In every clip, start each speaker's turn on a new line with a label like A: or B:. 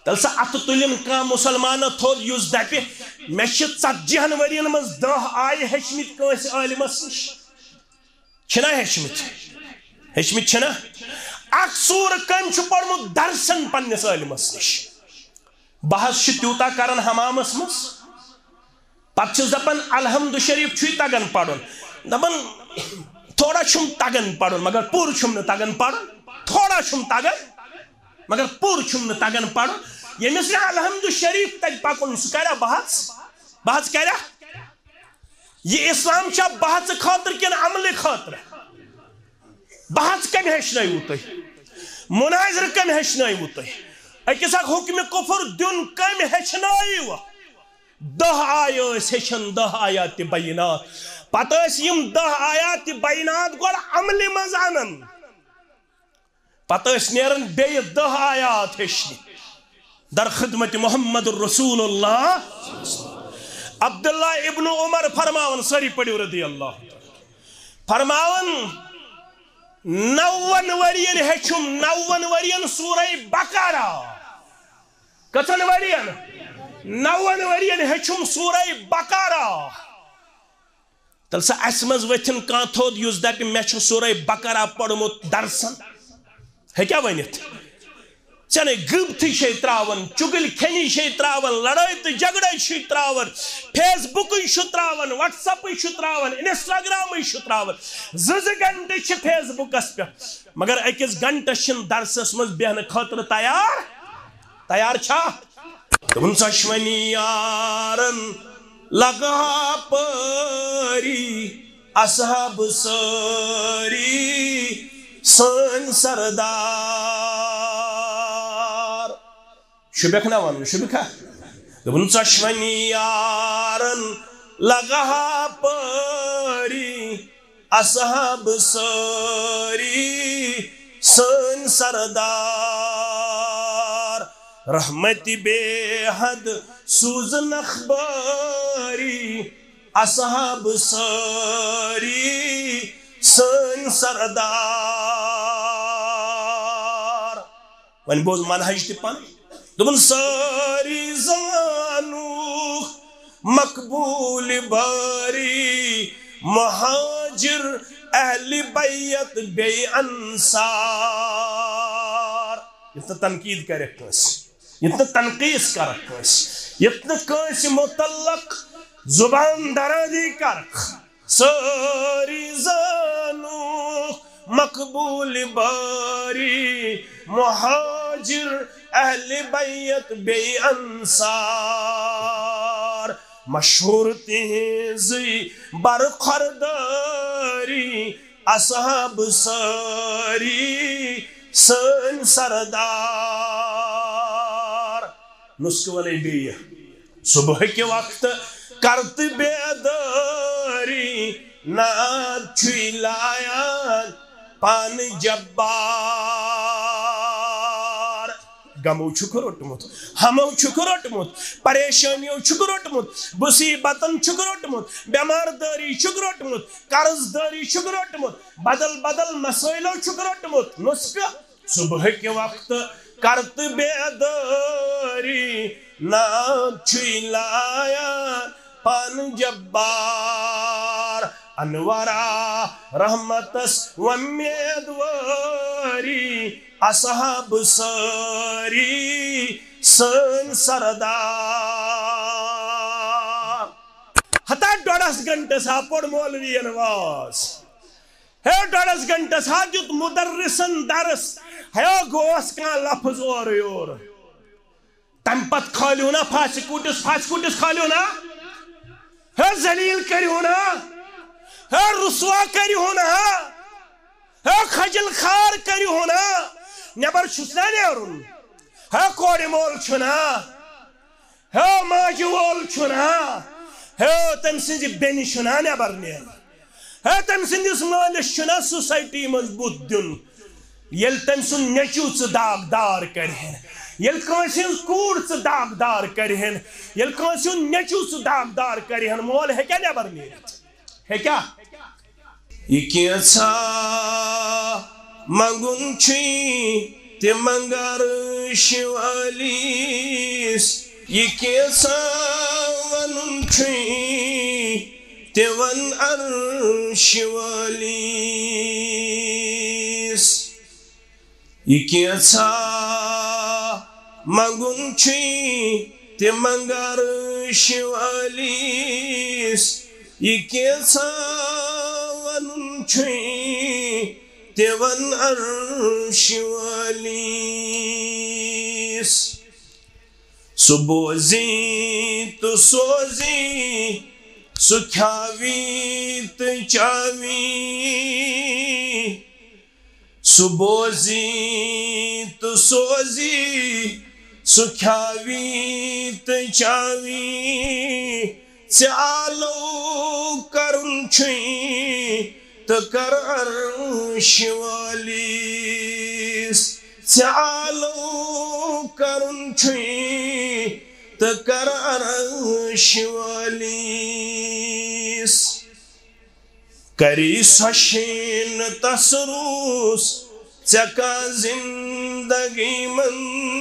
A: تل سا ات تلن کا مسلمان تھود یس دپہ مے چھ 40 ورین مز 10 آیہ ہیچمت کس عالمس نش چھنا ہیچمت چھنا اخ سور کم چھ پڑمت درسن پنس عالمس نش بحث تیوتا کران حمامس مس پتہ چھس دپان الحمد شریف چھ تگان پڑھن دپان تھوڑا چھم تگان پڑھن مگر پور چھم نہ تگان پڑھن تھوڑا چھم تگان مگر پور چھم نہ تگان پڑھن یمس نہ الحمد شریف تگ پکن سہ کرا بحث کرا یہ اسلام چھا بحث خاطر کن عمل خاطر بحث کم ہیچنو تھی مناظر کم ہیچنو تھی اکس اک حکم کفر دن کم ہیچنو 10 آیہ ہیچن 10 آیات بینات پتہ یم 10 آیات بینات گوڑ عمل مز انن پتہ نیرن بی 10 آیات ہیچن در خدمت محمد رسول اللہ عبداللہ ابن عمر فرماون سری پڑھو رضی اللہ فرماون 90 ورین ہیچم 90 ورین سورہ بقرہ کتن ورین 90 ورین ہیچم سورہ بقرہ تل سا اسمز وتھن کان تھود یس دپ مے چھ سورہ بقرہ پڑھمت درسن ہے کیا ونت چنے غیبت چھ تراون چگل کھنی چھ تراون لڑائی تو جھگڑے چھ تراون فیس بک چھ تراون واٹس ایپ چھ تراون انسٹاگرام چھ تراون 2 گھنٹے چھ فیس بکس پہ مگر اکس گھنٹس چھ درسس مز بیہن خاطر تیار چھا تم سشونی یارن لگا پری اصحاب سری سن سردار شبک نہ ون شبکا دبن چشونی یارن لگا پری اصحاب سری سن سردار رحمت بے حد سوزن اخباری اصحاب سری سن سردار ون بوز منہج تپن دبن ساری زانو مقبول باری مہاجر اہل بیت بے انصار اتنا تنقید کرے اتنا تنقیص کرے اتنا کس متعلق زبان درازی کرک ساری زانو مقبول باری مہاجر اہل بیت بے انصار مشہور تیزی برخورداری اصحاب ساری سن سردار نسکوانی بھی صبح کے وقت کرت بیداری ناد چھوئی لائن پان جبار غمو چھک روٹمت ہمو چھک روٹمت پریشانیوں چھک روٹمت مصیبتن چھک روٹمت بیمار داری چھک روٹمت قرض داری چھک روٹمت بدل بدل مسائلوں چھک روٹمت نسکہ صبح کے وقت کرت بیداری ناد چھوئی لائن پان جبار انورا رحمتس ومیدواری اصحاب ساری سن سردار ہتا 1.5 گھنٹے سا پڑھ مولوی نواز ہے 1.5 گھنٹے سا جت مدرسن درس ہے گوس کان لفظ اور یور تم پت کھالیو نا پھاس کوٹس کھالیو نا ہے ذلیل کریو نا ہے رسوا کریو نا ہے خجل خار کریو نا نبر چھسنا نیرون ہے کوڑی مول چھنا ہے ماجی وول چھنا ہے تم سنجی بینی چھنا نبر نیر ہے تم سنجی سمالش چھنا سوسائٹی مضبوط دن یل تم سن نیچو چھ داغ دار کرہن یل کانسین کوڑ چھ داغ دار کرہن یل کانسین نیچو چھ داغ دار کرہن مول ہے کیا نبر نیر ہے کیا یہ کیسا منگن چھی تی منگر شوالی یہ کیسا ونن چھُی تہِ ون عرش والیس یہ کیسا منگن چھُی تہِ منگ عرش والیس یہ کیسا ونن چھُی تہِ ون عرش والیس سُہ بوزی تہٕ سوزی سُہ کھیاوی تہٕ چاوی سُہ بوزی تہٕ سوزی سُہ کھیاوی تہٕ چاوی ژےٚ آلو کرُن چھُے تہٕ کر عرش والیس ژےٚ آلو کرُن چھُے تہٕ کر عرش والیس کری سۄ شین تس روٗس ژےٚ کانٛہہ زندگی من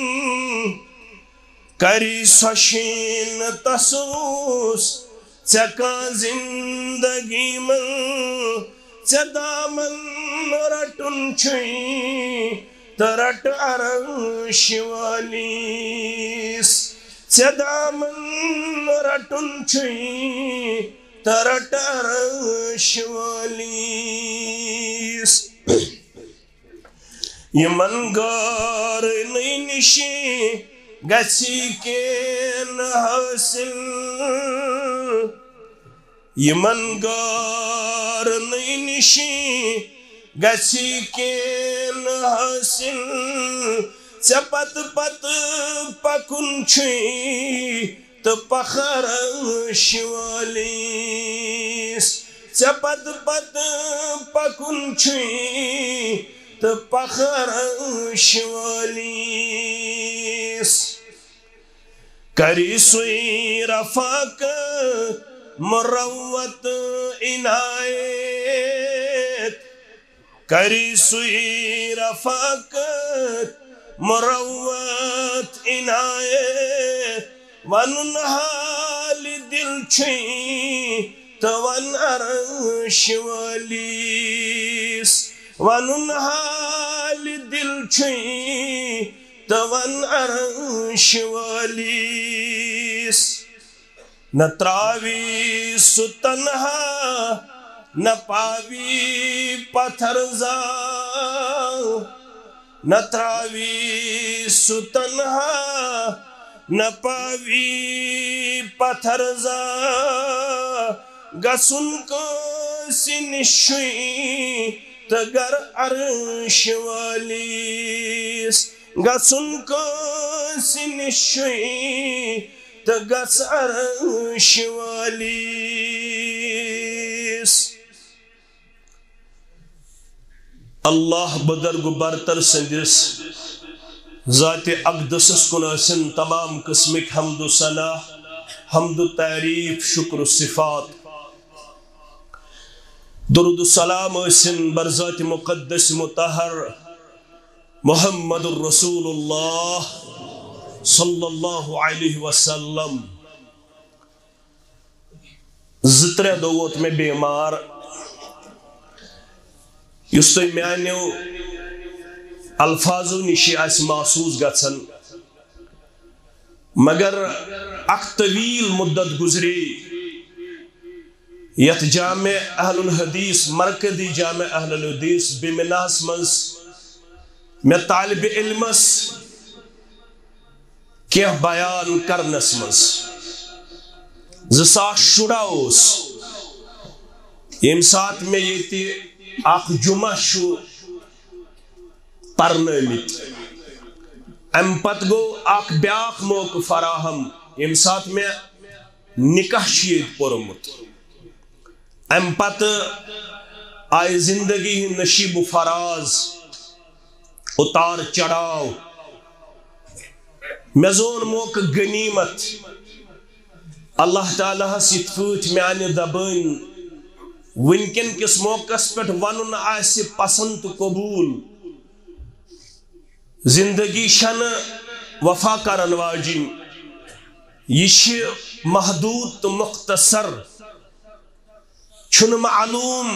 A: کری سۄ شین تس روٗس ژےٚ کانٛہہ زندگی من ژےٚ دامن رٹُن چھُے تہٕ رٹ عرش والیس ژےٚ دامن رٹُن چھُے تہٕ رٹ عرش والیس یمن غارنٕے نِشی گژھی کینٛہہ حٲصِل یمن غارنٕے نِشی گژھی کینٛہہ حٲصِل ژےٚ پتہٕ پتہٕ پکُن چھُے تہٕ پکھ عرش والیس ژےٚ پتہٕ پتہٕ پکُن چھُے تہٕ پکھ عرش والیس کری سُے رفاقت مروت عنایت کری سُے رفاقت مروت عنایت ونُن حال دل چھُے تہٕ ون عرش والیس ونُن حال دل چھُے تہٕ ون عرش والیس نہ تراوی سُہ تنہا نہ پاوی پتھر زال نہ تراوی سُہ تنہا نہ پاوی پتھر زال گژھُن کٲنٛسہِ نِش چھُے تہٕ گر عرش والیس گژھُن کٲنٛسہِ نِش چھُے تہٕ گژھ عرش والیس اللہ بزرگ برتر سندس ذات اقدسس کن ٲسِن تمام قسمک حمد و ثنا حمد و تعریف شکر و صفات درود و سلام ٲسِن بر ذات مقدس مطہر محمد الرسول اللہ صلی اللہ علیہ وسلم زترے دوت میں بیمار یُس تُہۍ میانیو الفاظو نشی آسہِ محسوس گژھان مگر اکھ طویل مدت گزرے یت جامع اہل الحدیث مرکزی جامع اہل الحدیث بمناس منز میں طالب علمس کیا بیان کرنس منز 2010 یم سات میں یہ اخ جمعہ شو پرنامت ام پت گو اخ بیاخ موقع فراہم یم سات میں نکاح شید پورمت ام پت آئی زندگی نشیب و فراز اتار چڑھاؤ مزون موقع غنیمت اللہ تعالیٰ ست میانہ دبان ونکن کس موقع پہ ون آس پسند تو قبول زندگی شن وفا کرن واجن یہ محدود تو مختصر چھن معلوم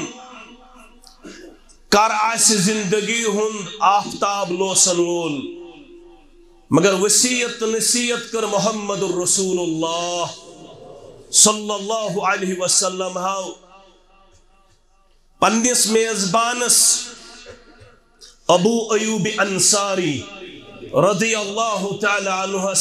A: کر آس زندگی ہند آفتاب لوسن وول مگر وصیت نصیحت کر محمد الرسول اللہ صلی اللہ علیہ وسلم ہاو پنس میزبانس ابو ایوب انصاری رضی اللہ تعالی عنہس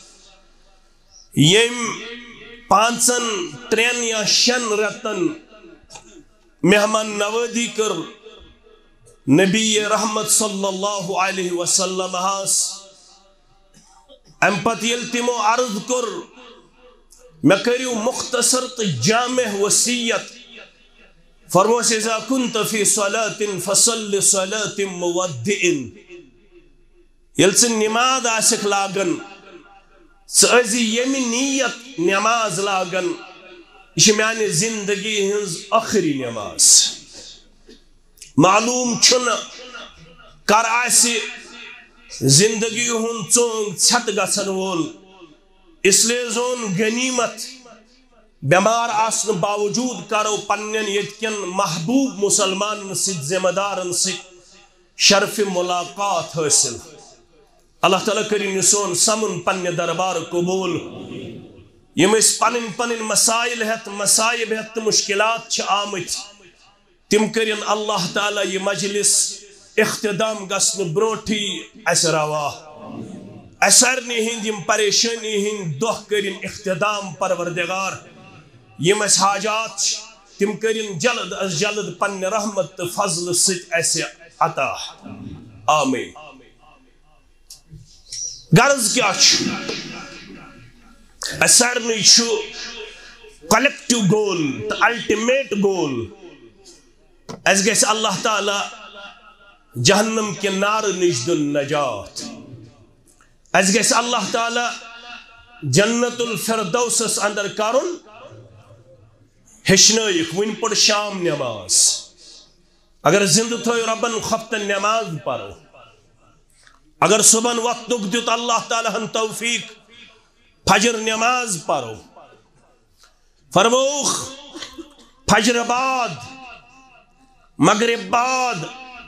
A: یم 5 3 یا 6 رتن مہمان نوازی کر نبی رحمت صلی اللہ علیہ وسلم ہاس ام پت یل تمو عرض کر میں کریو مختصر تو جامع وصیت فرموس اذا كنت في صلاة فصل صلاة مودع یل سے نماز آسک لاگن سازی یمی نیت نماز لاگن یہ میانی زندگی ہنز آخری نماز معلوم چھن کر آسی زندگی ہن چونگ چھت گسن وول اس لیے زون غنیمت بیمار آسن باوجود کرو پنن یتکن محبوب مسلمان سید ذمہ دارن سید شرف ملاقات حاصل اللہ تعالیٰ کریم سون سمن پنہ دربار قبول یم اس پنن مسائل ہت مسائب ہت مشکلات چھ آمت تم کرن اللہ تعالیٰ یہ مجلس اختتام گسن بروٹھی اس روا اسرنی ہند یم پریشانی ہند دہ کرن اختتام پروردگار یم اس حاجات تم کرن جلد از جلد پنہ رحمت فضل ست اس عطا آمین غرض کیا سارنی کلیکٹو گول تو الٹیمیٹ گول اس گیس اللہ تعالی جہنم کے نار نش دل نجات اس گیس اللہ تعالی جنت الفردوس اندر کرن ہشنائک ون پڑ شام نماز اگر زند تھو ربن خفتن نماز پڑھو اگر صبح وقت دیت اللہ تعالی ہن توفیق فجر نماز پڑھو فرموخ فجر بعد مغرب بعد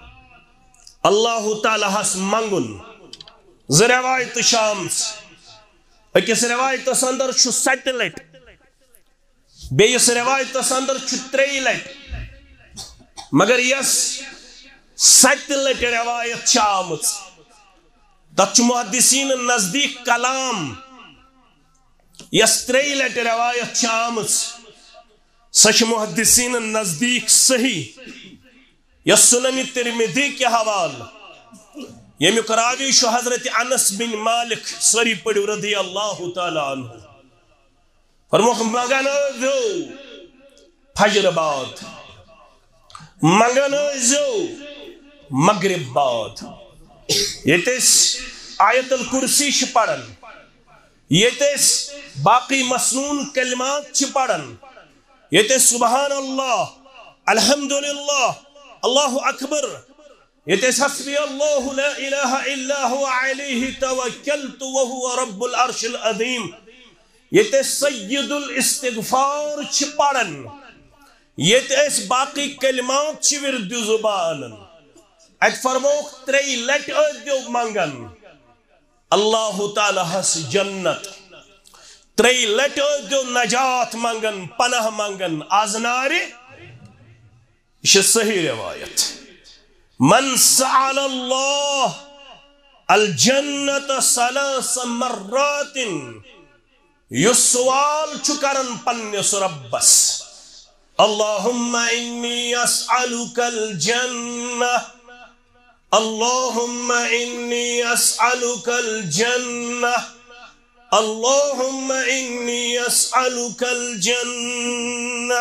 A: اللہ تعالی ہس منگن روایت شامس اکس روایت اندر 7 لٹ بیس روایت اندر 3 لٹ مگر یس 7 لٹ روایت آمت تک محدثین نزدیک کلام یس 3 لٹ روایت آمت سچ محدثین نزدیک صحیح یس سنن ترمذی کے حوال یمیک راوی شو حضرت انس بن مالک سری پڑھو رضی اللہ تعالی عنہ فرموک مگن زو فجر بعد مگن زو مغرب بعد یتس آیت الکرسی چھ پڑھن یتس باقی مسنون کلمات چھ پڑھن یتس سبحان اللہ الحمدللہ اللہ اکبر یتس حسبی اللہ لا الہ الا هو علیہ توکلت وهو رب العرش العظیم یتس سید الاستغفار چھ پڑھن یتس باقی کلمات چھ ورد زبانن ات فرموک 3 لٹ دیو منگن اللہ تعالی ہس جنت 3 لٹ دیو نجات منگن پناہ منگن آزناری یہ صحیح روایت من سأل اللہ الجنت 3 مرات یہ سوال چکرن پنس ربس اللہم انی اسألک الجنہ اللہم انی اسألک الجنہ اللہم انی اسألک الجنہ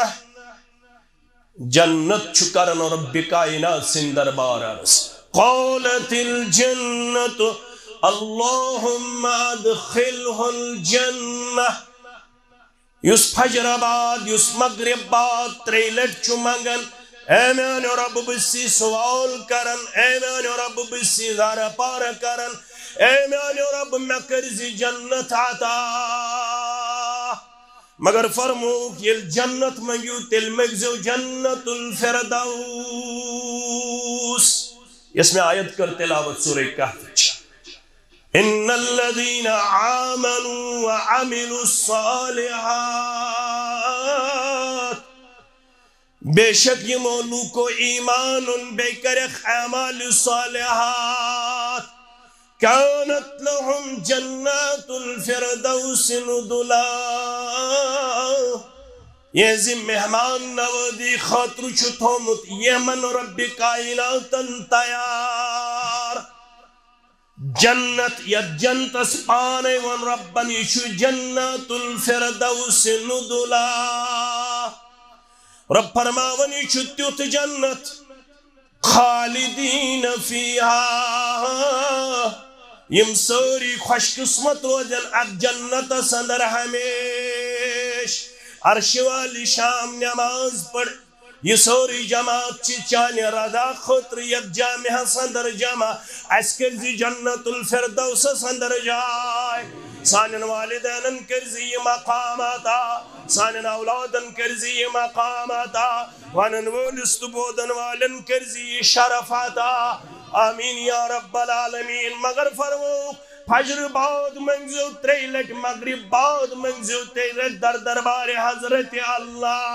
A: جنت چکرن رب کائنات سندر بارس قالت الجنت اللہم ادخلہ الجنہ یس فجر بعد یس مغرب بعد 3 لٹ چھ منگن اے میان رب بسی سوال کرن اے میان رب بسی زارہ پار کرن اے میان رب میں کرزی جنت عطا مگر فرموک یل جنت منگیو تل مگزو جنت الفردوس. اس میں آیت کر تلاوت سورہ کہف. ان الذين آمنوا وعملوا الصالحات بے شک یہ مولو کو ایمان بے کرخ اعمال صالحات كانت لهم جنات الفردوس نزلا. یہ زم مہمان نوازی خاطر چھو تھومت یہ من رب کائنات تیار. جنت یا جنت اسپانے ون ربن یشو جنت الفردوس نزلا. رب فرماون یشو تیوت جنت خالدین فیہا یم سوری خوش قسمت روزن ات جنت سندر ہمیش. عرش والی شام نماز پڑھ یہ سوری جماعت چی چانے رضا خطر یک جامعہ سندر جمع اسکرزی جنت الفردوس سندر جائے. سانن والدین کرزی مقاماتا سانن اولادن کرزی مقاماتا وانن ولست بودن والن کرزی شرفاتا. آمین یا رب العالمین. مگر فرمو فجر بعد منگزو تریلٹ مغرب بعد منگزو تریلٹ در دربار حضرت اللہ.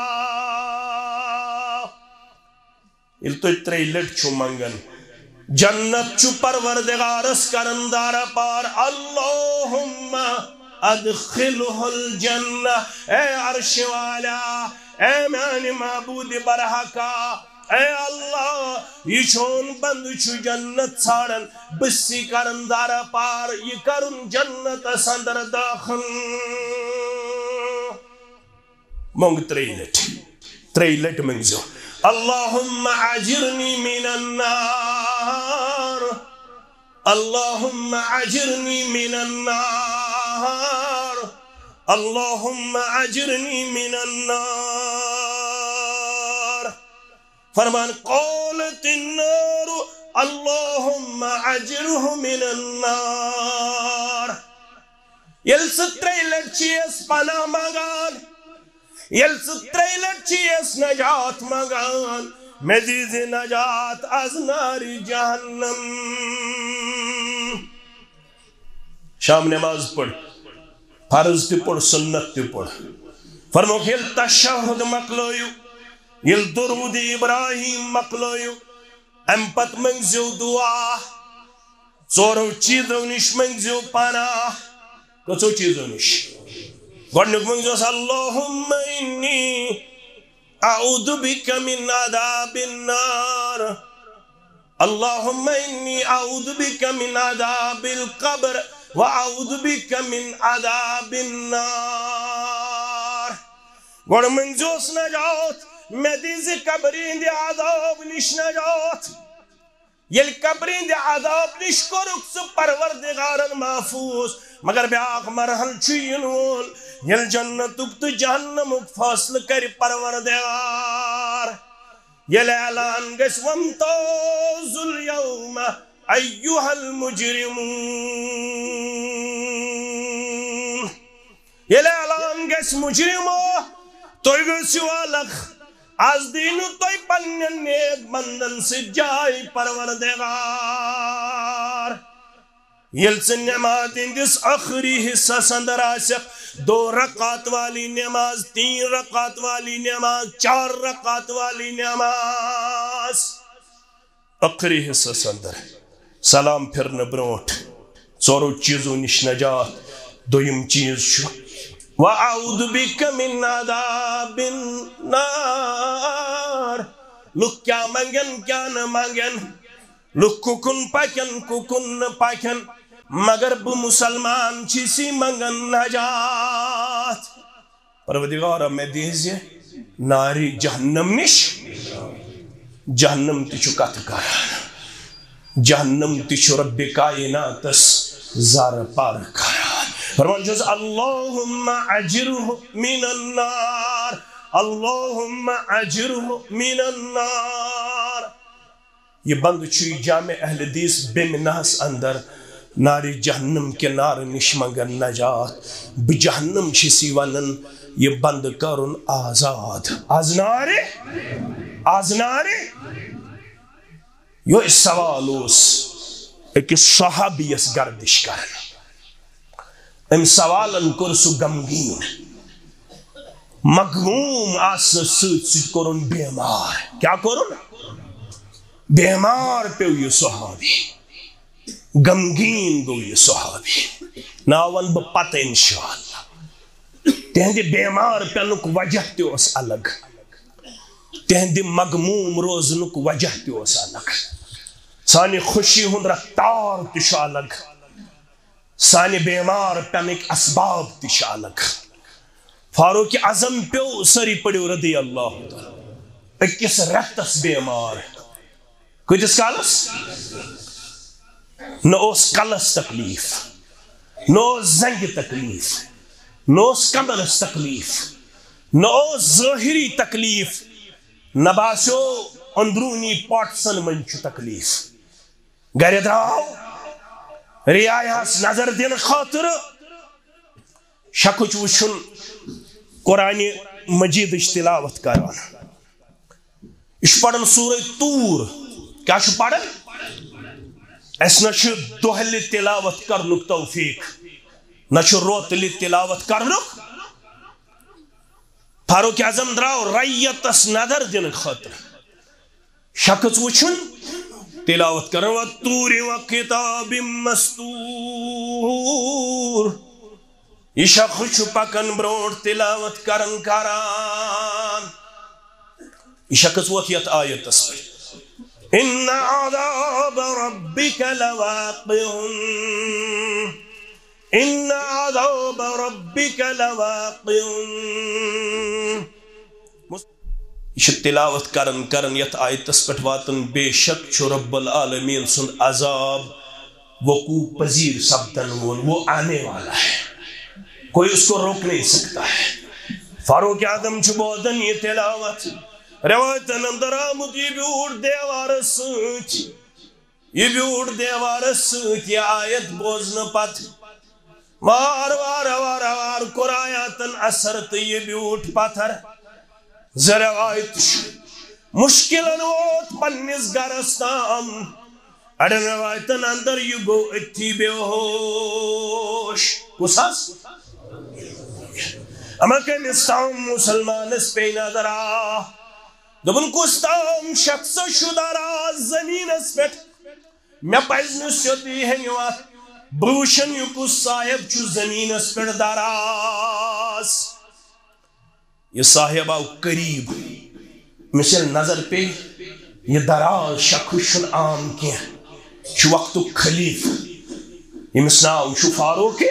A: تو تریلٹ چھو منگن جنت چھو پروردگارس کرندار پار. اللہم ادخلہ الجنہ. اے عرش والا اے میانی معبود برحقا اے اللہ یہ چون بند چھو جنت سارن بسی کرندار پار یہ کرن جنت سندر داخل. مونگ تریلٹ منگزو. اللہم عجرنی من النار اللہم عجرنی من النار اللہم عجرنی من النار. فرمان قولت النار اللہم عجرہ من النار. یل ستریلٹ چیز پناہ مگان یل ستریلٹ چیز نجات مگان مزید نجات از نار جہنم. شام نماز پڑھ فرض تی پڑھ سنت تی پڑھ. فرموک یل تشہد مکلویو یل درود ابراہیم مکلویو ام پت منگزیو دعا ژورو چیزو نش منگزیو پناہ. کچھو چیزو نش گوڑنک منگزیو اللہم انی اعوذ بک من عذاب النار اللہم انی اعوذ بک من عذاب القبر واعوذ بک من عذاب النار. گوڑ منگزیوس نجات میں دیز قبرین دی عذاب نش نجات. یل قبرین دی عذاب نش کرک سو پروردگارن محفوظ. مگر بیاق مرحل چین وول یل جنتک تو جہنمک فاصل کر پروردگار. یل اعلان گس وامتاز اليوم ایوہ المجرمون. یل اعلان گس مجرمو توی گسیو الگ از دینو توی پنن نیک بندن سے جائی پروردگار. یل سے نعمات اندس آخری حصہ سندر آسق 2 رکعت والی نماز 3 رکعت والی نماز 4 رکعت والی نماز آخری حصہ سندر سلام پھرن بروٹ 4 چیزوں نش نجات. دویم چیز شو وَأَعُوذُ بِكَ مِنْ عَذَابِ النَّارِ. لوگ کیا منگن کیا نہ منگن لوگ ککن پاکن ککن نہ پاکن مگر بو مسلمان چیسی منگن نجات. پروردگارہ میں دیزے ناری جہنم نش جہنم تیچو کاتکاران جہنم تیچو رب کائناتس زار پارکاران. فرمان جز اللہم عجرہ من النار اللہم عجرہ من النار. یہ بند چھوئی جامع اہل حدیث بے منحس اندر ناری جہنم کے نار نش منگن نجات بہ جہنم چسی ونن یہ بند کرن آزاد آز نارے یہ سوال اکس صحابیس گردش کرن ام سوالن کور سو غمگین مغموم آسن ست کورن بیمار کیا کورن بیمار پیو یہ صحابی غمگین گو یہ صحابی ناون بہ پتہ انشاءاللہ تہندِ بیمار پینک وجہ تہ اس الگ تہندِ مغموم روزنک وجہ تہ اس الگ سانی خوشی ہند رفتار تہ الگ سانی بیمار پینک اسباب تہ الگ فاروق اعظم پیو سری پڑیو رضی اللہ تعالی اکس رتس بیمار کتس کالس نہ اس کلس تکلیف نہ زنگ تکلیف نہ کمرس تکلیف نہ ظاہری تکلیف نہ باسو اندرونی پارٹسن من تکلیف گھر دراو ریایس نظر دین خاطر شکچ وچن قرآن مجید تلاوت کران اس پڑھن سورہ طور کیا پڑھن اس نہ دہل تلاوت کرنک توفیق نہ روتل تلاوت کرنک فاروق اعظم دراو ریتس نظر دن خاطر شخص وچن تلاوت کرن والطور وکتاب مستور یہ شخص پکن برونٹ تلاوت کرن یہ شخص ووت یت آیتس پہ ان عذاب ربک لواقع ان عذاب ربک لواقع یہ تلاوت کرن یت آیتس پہ واتن بے شک چھو رب العالمین سن عذاب وقوع پذیر سبدن وہ آنے والا ہے کوئی اس کو روک نہیں سکتا ہے فاروق اعظم چھو بودن یہ تلاوت روایتن اندر آمد یہ بیوڑ دیوار سوت یہ آیت بوزن پت وار وار وار وار قرآیاتن اثر تو یہ بیوٹ پتھر زروایت مشکلن ووت پنس گرستام اڑن روایتن اندر یہ گو اتھی بے ہوش کساس اما کمس تام مسلمان اس پہ نظر آ دبن کس تام شخص شدارا زمین اس پہ میں پزنس شدی ہے نیوات بروشن یو کس صاحب چو زمین اس پہ داراس یہ صاحب آو قریب مثل نظر پہ یہ دراز شخصن عام کیا چو وقت خلیف یہ مسناو چو فاروق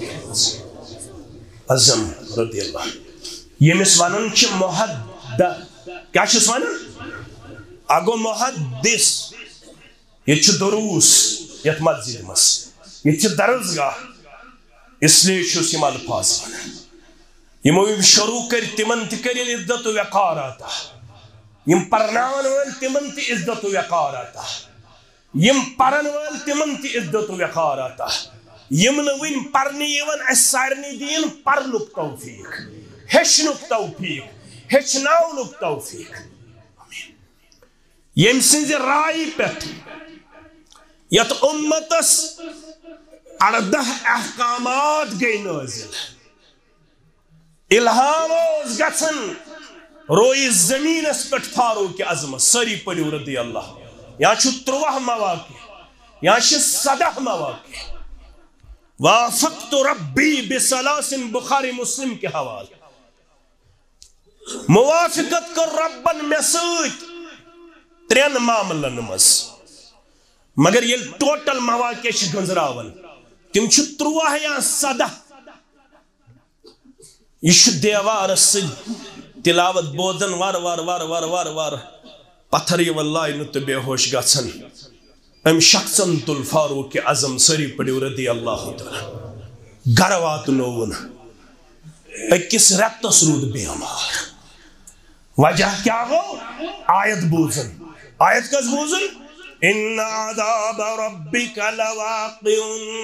A: اعظم رضی اللہ یہ مسوانن چھ محد کیا چھ سوانن اگو محدث یہ چھ دروس یت مسجد مس یہ چھ درسگاہ اس لیے چھ سیم الفاظ یمو شروع کر تمن تکرین عزت و وقار آتا یم پرناون ول تمن تی عزت و وقار آتا یم پرن ول تمن تی عزت و وقار آتا یم نوین پرنی یون اسارنی دین پرنک توفیق ہشنک توفیق ہچناونک توفیق یم سنز رائی پت یت امتس 18 احکامات گئی نازل الہام اوز گژھن روئی زمین اس پٹ فاروق اعظم سری پڑیو رضی اللہ یا چھو 13 مواقع یا چھو 17 مواقع وافقت ربی بسلاس بخاری مسلم کے حوالے موافقت کر ربن میں سوچ 3 معاملن مز مگر یہ ٹوٹل مواقع چھ گنزراون تم چھو 13 یا 17 یہ دیوار سے تلاوت بوزن وار وار وار وار وار وار پتھر واللہ نت بے ہوش گھن ام شخصن تل فاروق اعظم سری پڑیو رضی اللہ تعالی گھر واتنون اکس رتس رود بیمار وجہ کیا گو آیت بوزن آیت کس بوزن ان عذاب ربک لواقع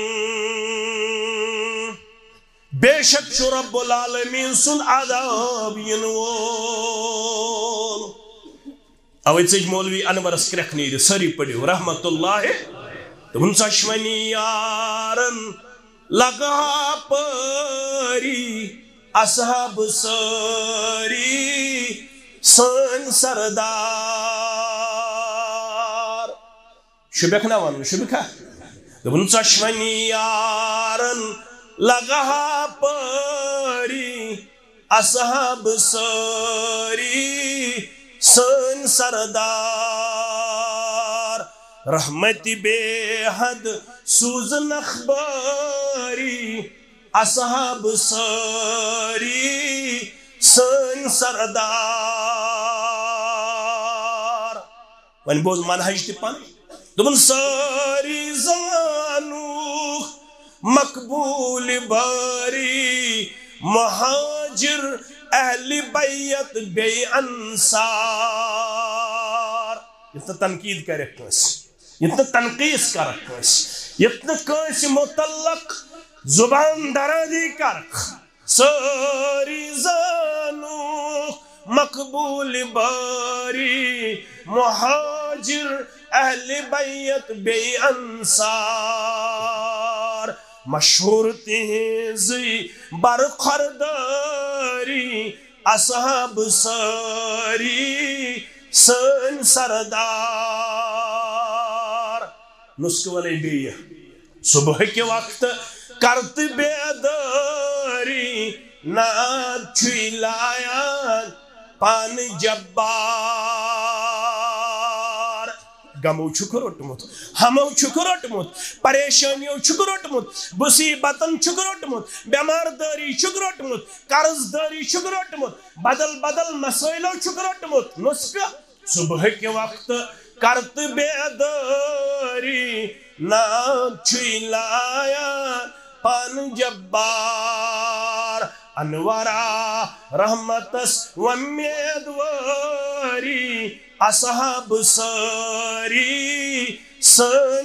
A: بے شک چھُ رب العالمین سن عذاب ین وول اوے ژج مولوی انورس کرکھ نیرِ سٲری پٔرِو رحمت اللہ دوٚپُن ژۄشوٕنی یارن لگا پٲری اصحاب سٲری سٲنۍ سردار شُبیکھ نا ونُن شُبکھا دوٚپُن ژۄشوٕنی یارن لگا پٲری اصحاب سٲری سٲنۍ سردار رحمت بے حد سوزن اخباری اصحاب سٲری سٲنۍ سردار وۄنۍ بوز منہج تہِ پن دوٚپُن سٲری زانوکھ مقبول باری مہاجر اہل بیت بے انصار یتنا تنقید کرک کنس یتنا تنقیس کرک کنس یتنا کنس متعلق زبان درازی کرک ساری زانو مقبول باری مہاجر اہل بیت بے انصار مشہور تہذی برخورداری اصحاب ساری سن سردار نسخ والے بیہ صبح کے وقت کرت بیداری ناد چھوئی لایان پان جبار غمو چھک روٹمت ہمو چھک روٹمت پریشانیو چھک روٹمت مصیبتن چھک روٹمت بیمار داری چھک روٹمت قرض داری چھک روٹمت بدل بدل مسائلو چھک روٹمت نسخہ صبح کے وقت کرت بیداری نام چھوئی لایا پان جبار انورا رحمتس ومیدواری اصحاب ساری سن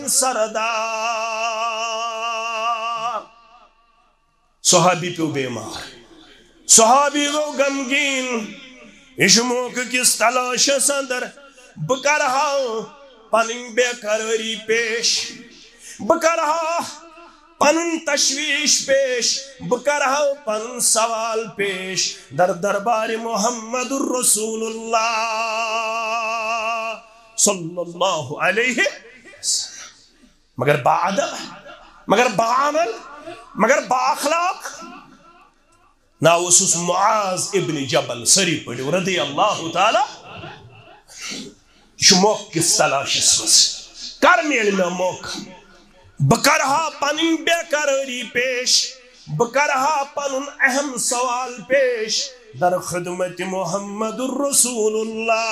A: سردار صحابی پیو بیمار صحابی گو غمگین اشموک کس تلاش اندر بکرہا پنن بے قراری پیش بکرہا پنن تشویش پیش بکرہا پنن سوال پیش در دربار محمد الرسول اللہ صلی اللہ علیہ وسلم مگر باادب مگر باعمل مگر بااخلاق ناوسوس معاذ ابن جبل سری پڑھو رضی اللہ تعالی شموک کس تلاشس مس کر میل میں موقع بکرہا پنن بے قراری پیش بکرہا پنن اہم سوال پیش در خدمت محمد الرسول اللہ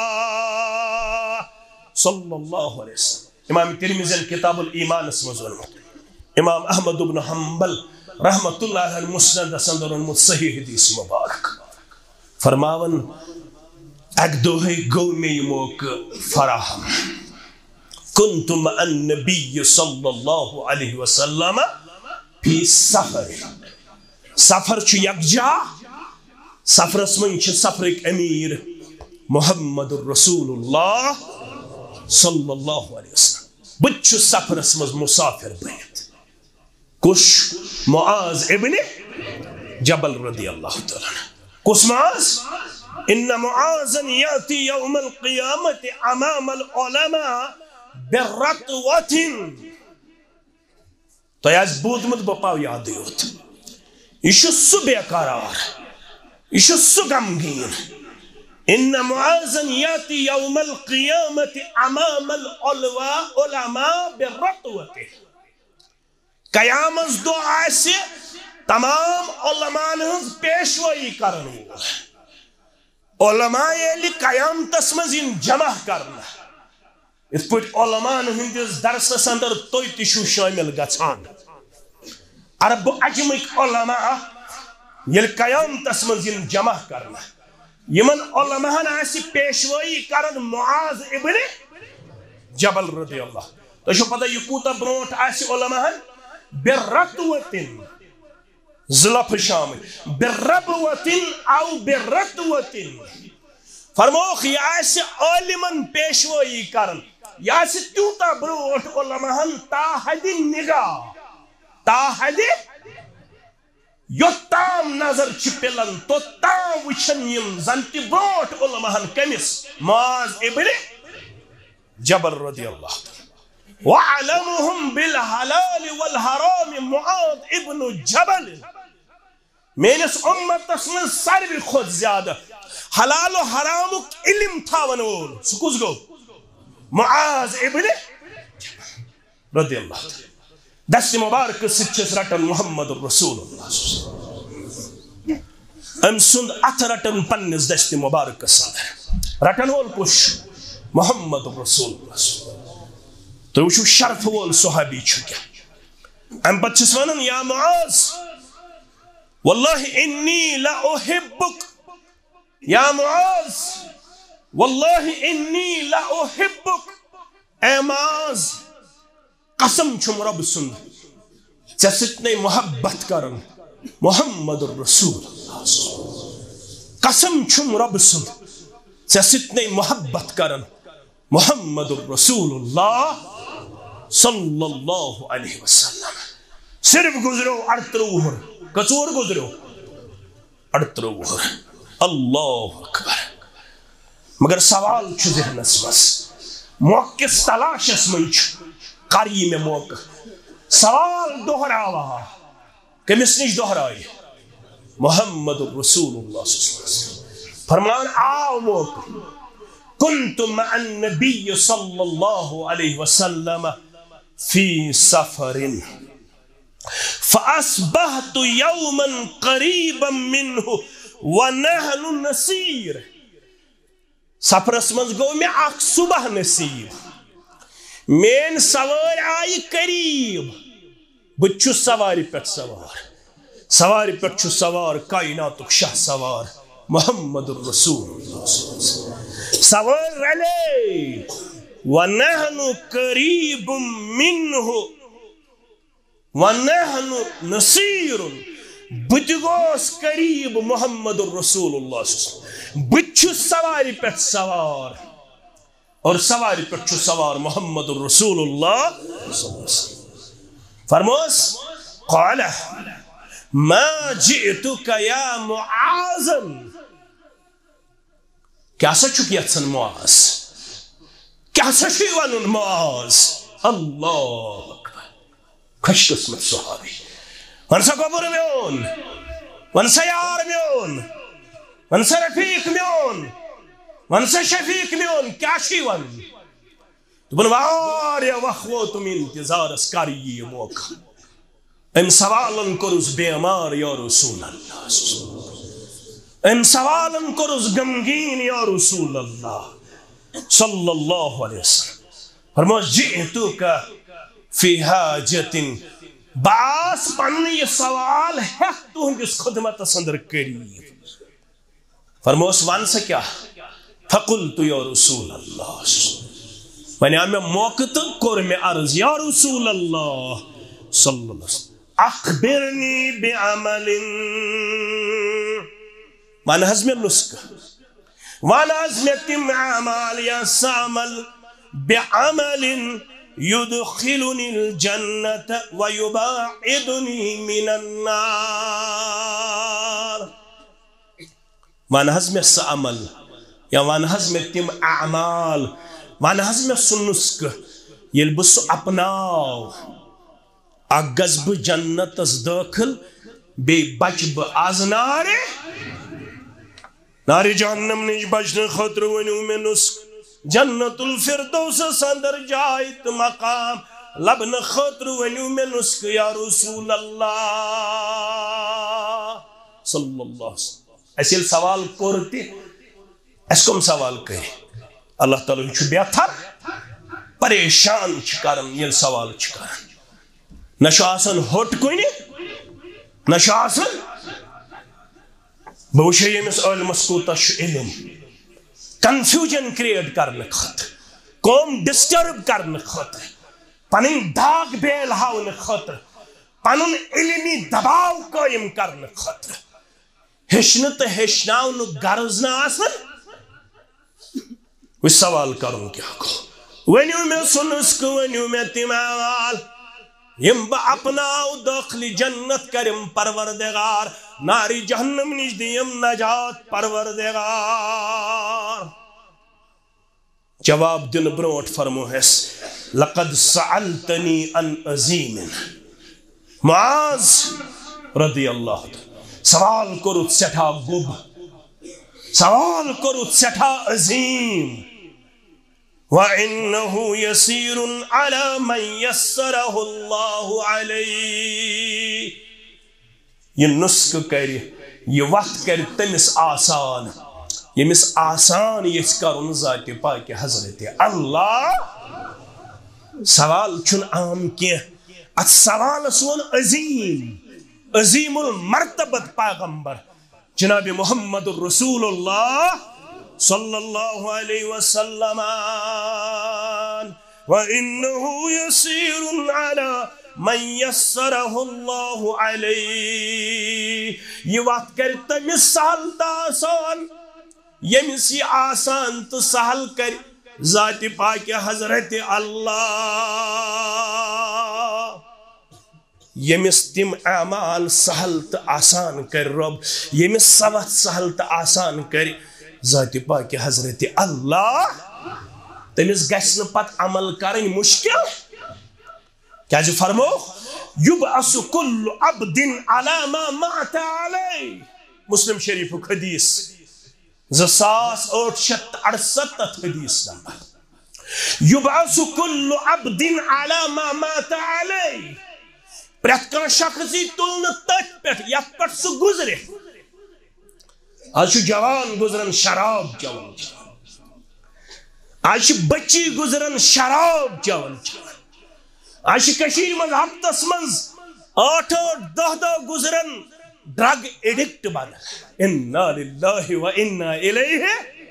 A: صلی اللہ علیہ وسلم امام ترمذی کتاب الایمان اسم امام احمد بن حنبل رحمت اللہ المسند سندر صحیح حدیث مبارک فرماون اک دوہی گو میں موقع فراہم كنت مع النبي صلى الله عليه وسلم في سفر سفر چھ یکجا سفر اسمن چھ سفر امیر محمد الرسول اللہ صلی اللہ علیہ وسلم بچ سفر اسمز مسافر بہت کش معاذ ابن جبل رضی اللہ تعالی کس معاذ ان معاذا یاتی یوم القیامت امام العلماء برطوة تو یاز بودمت بپاو یاد یوت یہ سو بے قرار یہ سو غمگین ان معاذا یاتی یوم القیامت امام العلماء برطوة قیامت دو آئیسے تمام علماء ہنز پیشوائی کرن علماء یلی قیامت اسمزین جمع کرنا اس پوٹ علماء ہندس درسس اندر توی تشو شامل گژھان عرب اجمک علماء یل قیامتس مز جمع کرنا یمن علماء آسی پیشوائی کرن معاذ ابن جبل رضی اللہ تو شو پتہ یہ کوتا برونٹ آسی علماء برتوتن زلف شام بربوتن او برتوتن فرموخ یہ آسی علماً پیشوئی کرن یہ آسی تیوتا برونٹ علماء تا حد نگاہ تا حد یوتام نظر چپلن تو تام وچھن یم زنتی بروٹ علماء کمس معاذ ابن جبل رضی اللہ وعلمهم بالحلال والحرام معاذ ابن جبل مینس امتس من ساروی خود زیادہ حلال و حرام علم تھاون وول سکوز گو معاذ ابن جبل رضی اللہ دست مبارک سچس رٹن محمد رسول اللہ ام سند ات رٹن پنس دست مبارک صدر رٹن وول کش محمد رسول اللہ تو وشو شرف وول صحابی چھکیا ام پتس ونن یا معاذ واللہ انی لا احبک یا معاذ واللہ انی لا احبک اے معاذ قسم چھم رب سن ستنے محبت کرن محمد الرسول اللہ قسم چھم رب سن ستنے محبت کرن محمد الرسول اللہ صلی اللہ علیہ وسلم صرف گزرو 38 وہر کچور گزرو 38 وہر اللہ اکبر مگر سوال چھو ذہنس مس موقع تلاشس من قری میں موقع سوال دوہراوا کمس نش دوہرائی محمد الرسول اللہ صلی اللہ علیہ وسلم فرمان آو موقع كنت مع النبي صلى الله عليه وسلم في سفر فأصبحت يوما قريبا منه ونحن نسير سفر اسمز گو میں اخ صبح نصیب مین سوار آئی قریب بچو سواری پٹ سواری پٹ چھو سوار کائناتک شاہ سوار محمد الرسول اللہ سوار رلے ونحن قریب منہ ونحن نصیر بتگوس قریب محمد الرسول اللہ بچو سواری پٹ سوار اور سواری پر چھو سوار محمد الرسول اللہ فرموس قال ما جئتك یا معاذن کیا سا چکی اتسن معاذ کیا سا چکی ونن معاذ اللہ اکبر خوش قسمت صحابی ونسا قبر میون ونسا یار میون ونسا رفیق میون ونسا شفیق میون کیا شی ون تو بنواریا وخو تم انتظار اسکاری یہ موقع ام سوالن کرس بیمار یا رسول اللہ ام سوالن کرس غمگین یا رسول اللہ صلی اللہ علیہ وسلم فرموس جئتوک فی حاجت باس پن یہ سوال ہے تو ہندس خدمت سندر قریب فرموس وان سے کیا فقلت یا رسول اللہ میں نے موقع تو کور میں عرض یا رسول اللہ صلی اللہ علیہ وسلم اخبرنی بعمل وانا حزم النسک وانا حزم تم عمال یا سعمل بعمل يدخلني الجنة ويباعدني من النار وانا حزم السعمل یا وانا حزم تم اعمال وانا حزم السنسک یلبس اپناو اگز ب جنت اس داخل بے بچ ب از نار جہنم نش بچنے خطر ونیو میں نسک جنت الفردوس سندر جائت مقام لبن خطر ونیو میں نسک یا رسول اللہ صلی اللہ علیہ وسلم ایسے سوال کرتے اس کو ہم سوال کہیں اللہ تعالیٰ چھو بیاتھر پریشان چکارن یہ سوال چکارن نشو آسن ہوٹ کوئی نہیں نشو آسن بوشے یہ مس علم مسکوتا شو علم کنفیوژن کریٹ کرنے خط قوم ڈسٹرب کرنے خاطر پنن داغ بیل ہاؤنے خاطر پنن علمی دباؤ قائم کرنے خاطر ہیچن تو ہیچناؤن غرض نہ آسن وہ سوال کروں کیا کو ونیو میں سنسک ونیو میں تیمال یم با اپناو داخل جنت کرم پروردگار ناری جہنم نش دیم نجات پروردگار جواب دن بروٹ فرمو ہے لقد سألتنی ان عظیم معاذ رضی اللہ سوال کرت سٹھا گب سوال کرت سٹھا عظیم وَإِنَّهُ يَسِيرٌ عَلَى مَنْ يَسَّرَهُ اللَّهُ عَلَيْهِ یہ نسخ کر یہ وقت کر تمس آسان یمس آسان یہ کرن ذات پاک حضرت اللہ سوال چن عام کی ات سوال سون عظیم المرتبت پیغمبر جناب محمد رسول اللہ صلی اللہ علیہ وسلم وَإِنَّهُ يَسِيرٌ عَلَى مَنْ يَسَّرَهُ اللَّهُ عَلَيْهِ یہ وقت کر تمس سہل تا آسان یمس یہ آسان تو سہل کر ذات پاک حضرت اللہ یمس تم اعمال سہل تو آسان کر رب یمس سوت سہل تو آسان کر ذات پاک حضرت اللہ تمس گھن پت عمل کرن مشکل کیا جو فرمو یبعث کل عبد علی ما مات علی مسلم شریف حدیث 2868 حدیث نمبر یبعث کل عبد علی ما مات علی پرت کان شخصی تلن تت پہ یت پہ سہ گزرے آج جوان گزرن شراب چون آج بچی گزرن شراب چون آج کشیر من ہفتس من 8-10 گزرن ڈرگ ایڈکٹ بن انا للہ و انا الیہ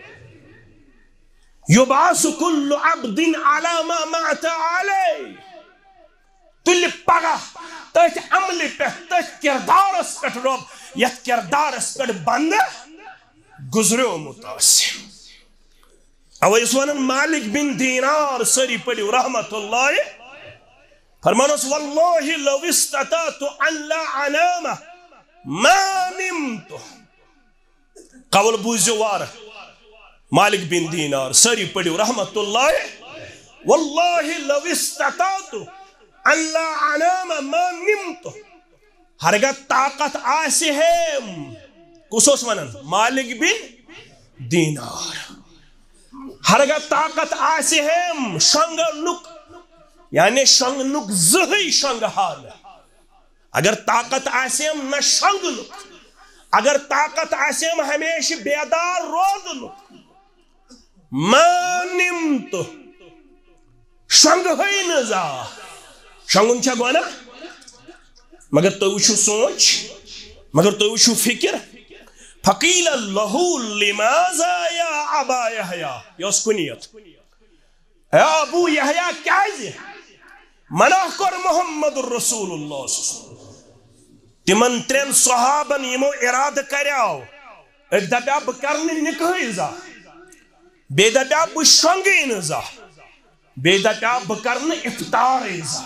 A: یبعث کل عبد علی ما مات علی تل پگہ تت عمل پہ تت کردارس پہ رب یت کردارس پہ بند گزریو متاثر اویس ونن مالک بن دینار سری پڑھو رحمت اللہ فرمانس واللہ لو استطعت ان لا انام ما نمت قول بوزیو وار مالک بن دینار سری پڑھو رحمت اللہ واللہ لو استطعت ان لا انام ما نمت ہرگہ طاقت آسی ہے کسوس ونن مالک بن دینار ہرگہ طاقت آسی ہے شنگنک یعنی شنگنک زہی شنگ حال اگر طاقت آسی نہ شنگنک اگر طاقت آسی ہمیشہ بیدار روزنک ما نمت شنگ ہوئی نزا شنگن چھا گوانا مگر تو وچھو سوچ مگر تو وچھو فکر فقیل لہو لماذا یا ابا یحییٰ یہ اس کنیت اے ابو یحییٰ کیا ہے منع کر محمد رسول اللہ صلی اللہ علیہ وسلم تمن 3 صحابن یمو ارادہ کریاو ایک دبیا بکرن نکہی زا بے دبیا بشنگین زا بے دبیا بکرن افطار زا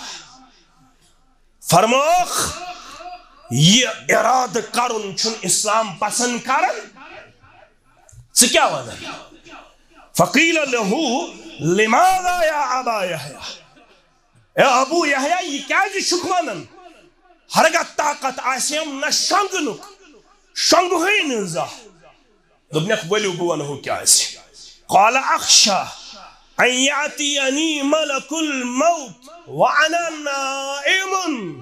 A: فرموخ یہ ارادہ کرن چھن اسلام پسند کرن سے کیا وزن فقیل لہو لماذا یا ابا یحییٰ اے ابو یحییٰ یہ کیا جی شکوانن ہرگہ طاقت آسیم نہ شنگنک شنگ ہوئی نزا دبنیک ولیو بوانہو کیا ایسی قال اخشا ان یعطینی ملک الموت وانا نائم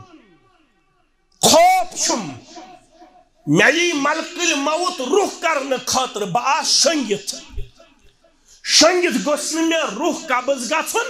A: خوف چھم میری ملک الموت روح کرنے خاطر با شنگت گسن میں روح قبض گھن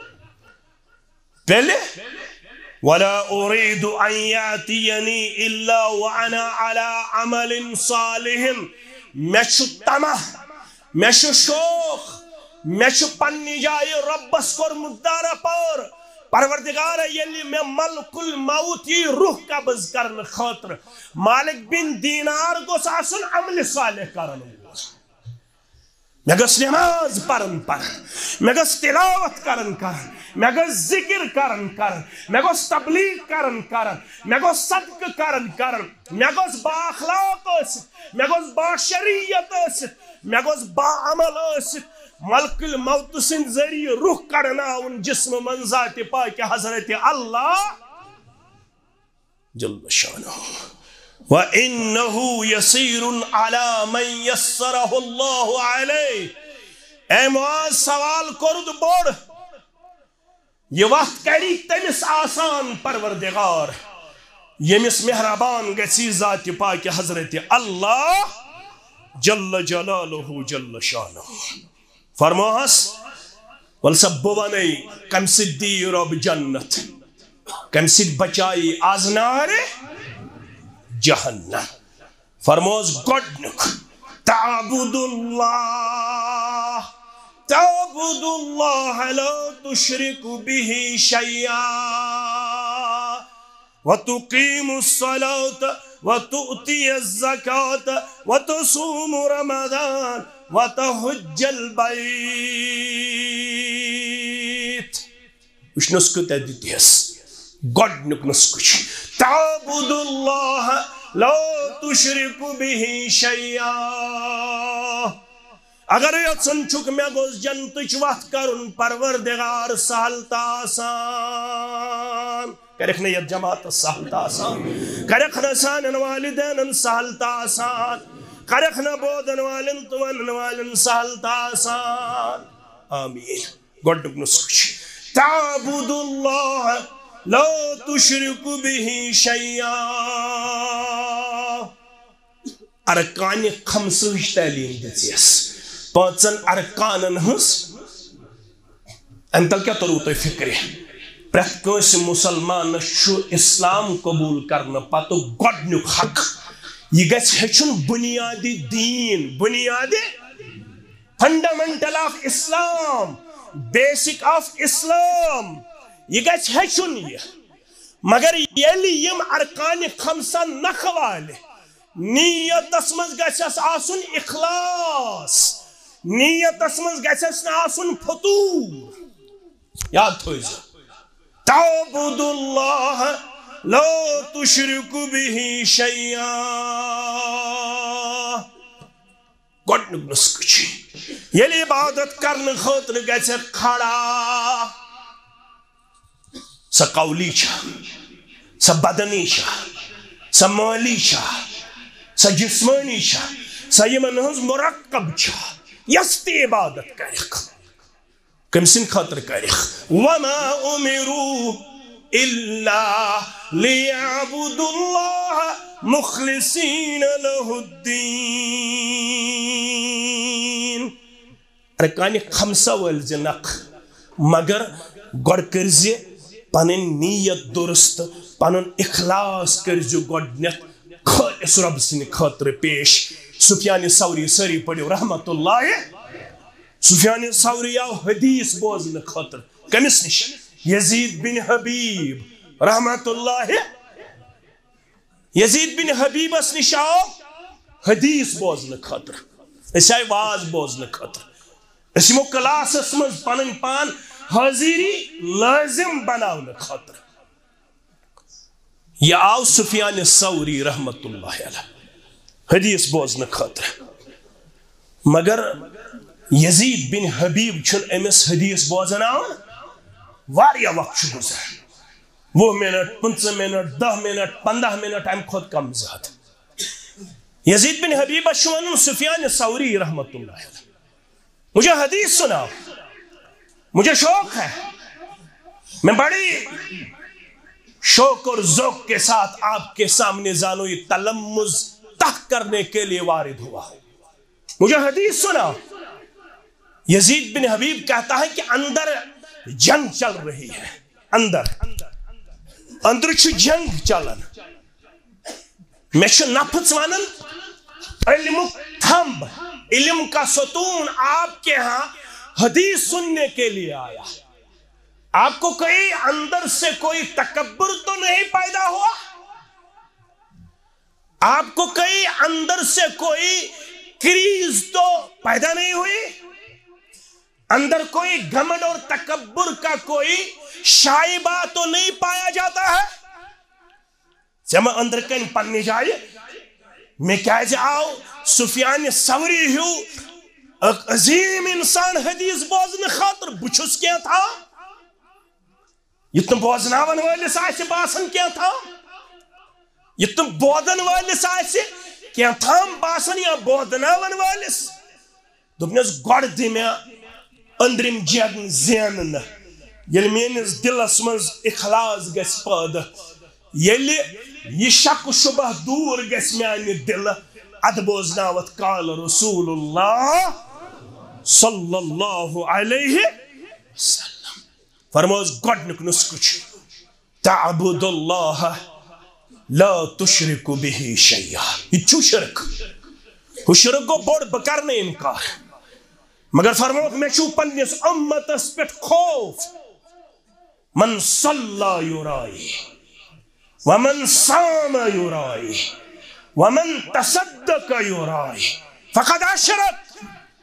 A: پہلے ولا اريد ان ياتيني الا وانا على عمل صالح مش طمع مش شوق میں پنی جائے ربس کورمت دارا پور پروردگار یلی میں ملک الموت یہ روح قبض کرن خاطر مالک بن دینار گوس آسن عمل صالح کرن میں گس نماز پرن میں گس تلاوت کرن میں گس ذکر کرن میں گس تبلیغ کرن میں گس صدقہ کرن میں گس با اخلاق میں گس با شریعت میں گس با عمل ملک الموت سند ذریعہ روح کڑنا ان جسم من ذات پاک حضرت اللہ جل شانہ وَإِنَّهُ يَسِيرٌ عَلَى مَنْ يَسَّرَهُ اللَّهُ عَلَيْهِ اے معاذ سوال کرد بوڑ یہ وقت کری تمس آسان پروردگار یمس مہربان گسی ذات پاک حضرت اللہ جل جلالہ جل شانہ فرماس ولسب بوانی کم سدی رب جنت کم سد بچائی آزنار جہنم فرماس گڈنک تعبد اللہ لا تشرک به شیئا وتقیم الصلاة وتؤتی الزکاة وتصوم رمضان وتحج البیت وش نسکو تدیتیس گڈنک نسکو تعبد اللہ لا تشرک به شیئا اگر یتسن چک میں گوز جنتچ وقت کرن پروردگار سہل تاسان کرکھنے یت جماعت سہل تاسان کرکھنے سانن والدین سہل تاسان کرکھنے بودن والن تونن والن سہل تاسان آمین گوڑنک نسکچ تعبد اللہ لا تشرک به شیئا ارکان خمسوش تعلیم دیتیس پانچن ارکانن ہنس انتل کیا تروت فکر پرت کنس مسلمان شو اسلام قبول کرنا پتو گڈنک حق یہ گھس ہچن بنیادی دین بنیادی fundamental of Islam basic of Islam یہ گھس ہچن یہ مگر یلی یم ارکان خمسہ نخوالے نیت اسمز گھس آسن اخلاص نیت اسمز گھس آسن فطور یاد تھوئیز تعبد اللہ لا تشرک به شیئا گڈنک نسکچ یلی عبادت کرن خاطر گھس کھڑا سا قولی چھا سا بدنی چھا سا مالی چھا سا جسمانی چھا سا یمن ہنز مرکب چھا یستی عبادت کرک کم سن خاطر کرک وما امروا الا ليعبدوا الله مخلصين له الدين ارکان خمسہ والزنق مگر گوڑ کرزی پنن نیت درست پنن اخلاص کرزو گوڑنیت خالص رب سن خاطر پیش سفیان ثوری سری پڑھو رحمت اللہ سفیان ثوری آو حدیث بوزن خاطر کمس نش یزید بن حبیب رحمت اللہ یزید بن حبیب اس نش آو حدیث بوزن خاطر اس آئی واز بوزن خاطر اس مو کلاس اسمز پنن پان حاضری لازم بناون خاطر یہ آو سفیان ثوری رحمت اللہ علیہ حدیث بوزن خاطر مگر یزید بن حبیب چھن امس حدیث بوزن آن واریا وقت چھو گزر وہ منٹ 15 منٹ 10 منٹ 15 منٹ ام خود کم زیادہ یزید بن حبیب اشوان سفیان ثوری رحمت اللہ علیہ مجھے حدیث سناؤ مجھے شوق ہے میں بڑی شوق اور ذوق کے ساتھ آپ کے سامنے زانوی تلمز تح کرنے کے لیے وارد ہوا مجھے حدیث سنا یزید بن حبیب کہتا ہے کہ اندر جنگ چل رہی ہے اندر چھ جنگ چلن میں چھ نفس وانن علم تھمب علم کا ستون آپ کے ہاں حدیث سننے کے لیے آیا. آپ کو کہیں اندر سے کوئی تکبر تو نہیں پیدا ہوا؟ آپ کو کہیں اندر سے کوئی کریز تو پیدا نہیں ہوئی؟ اندر کوئی گھمنڈ اور تکبر کا کوئی شائبہ تو نہیں پایا جاتا ہے؟ جب اندر کن پنی جائے میں کیا آؤ سفیان ثوری ہوں ایک عظیم انسان حدیث بوزن خاطر بچھس کیا تھا یہ تم بوزناون والس آسہ باسن کیا تھا یہ تم بودن والس آسہ کیا تھا باسن یا بودناون والس دوپنس گوڑ دی میں اندرم جگن زینن یل میانس دلس مز اخلاص گس پید یل یہ شک شبہ دور گس میانہ دل اد بوزناوت قال رسول اللہ صلی اللہ علیہ وسلم فرموز گوڑنک نسکچ تعبد اللہ لا تشرک به شیئا یہ چھو شرک وہ شرک کو بوڑ بکرنے انکار مگر فرموز میں چھو پنیس امتس پیٹ خوف من صلی یرائی ومن صام یرائی ومن تصدق یرائی فقد اشرک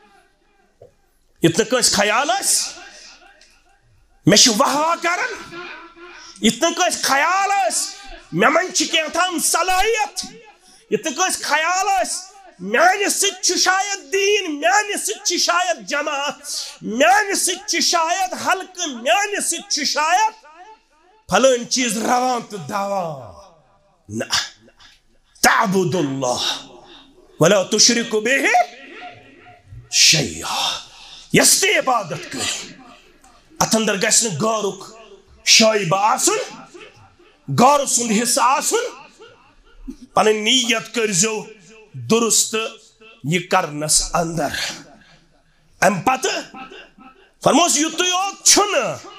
A: اتنا کس خیال اس میں چھو وہا کرن اتنا کس خیال اس میں من چکے تھام صلاحیت اتنا کس خیال اس میانی سچ شاید دین میانی سچ شاید جماعت میانی سچ شاید حلق میانی سچ شاید پھلن چیز روان تو دوان نا تعبد اللہ ولا تشرک به شیئا یستی عبادت کری اتندر گسن گارک شائب آسن گار سند حصہ آسن پن نیت کرزو درست یہ کرنس اندر ام پتہ فرموس یوتو یوت چھن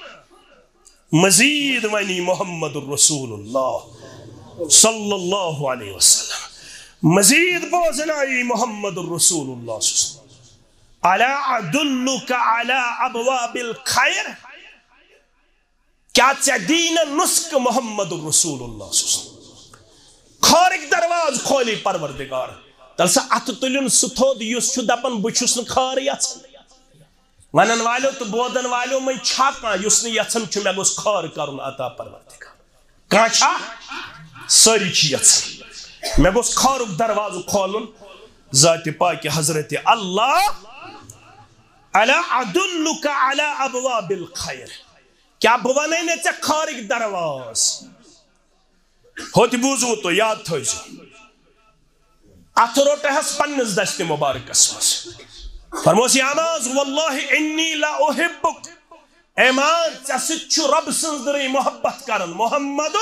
A: مزید ونی محمد الرسول اللہ صلی اللہ علیہ وسلم مزید بوزنائی محمد الرسول اللہ صلی اللہ علیہ وسلم الا ادلک علی ابواب الخیر کیا دین نسک محمد الرسول اللہ صلی اللہ علیہ وسلم خارق دروازہ کھولی پروردگار تلسا ات تلن ستھود یس دپن بچھس خار یژھن ونن والو تو بودن والو میں چھاکا یس نہ یژھن چھ مے گوس خار کرن عطا پروردگار کان چھا ساری چھ یژھن مے گوس خارک دروازہ کھولن ذات پاک حضرت اللہ الا ادلک علی ابواب الخیر کیا بوانے نے تے خارق درواز ہوتی بوزو تو یاد تھوئیزو اتھروٹے ہس پنس دست مبارک اسمس فرموسی آماز واللہ انی لا احبک ایمان چسچو رب سنزدری محبت کرن محمد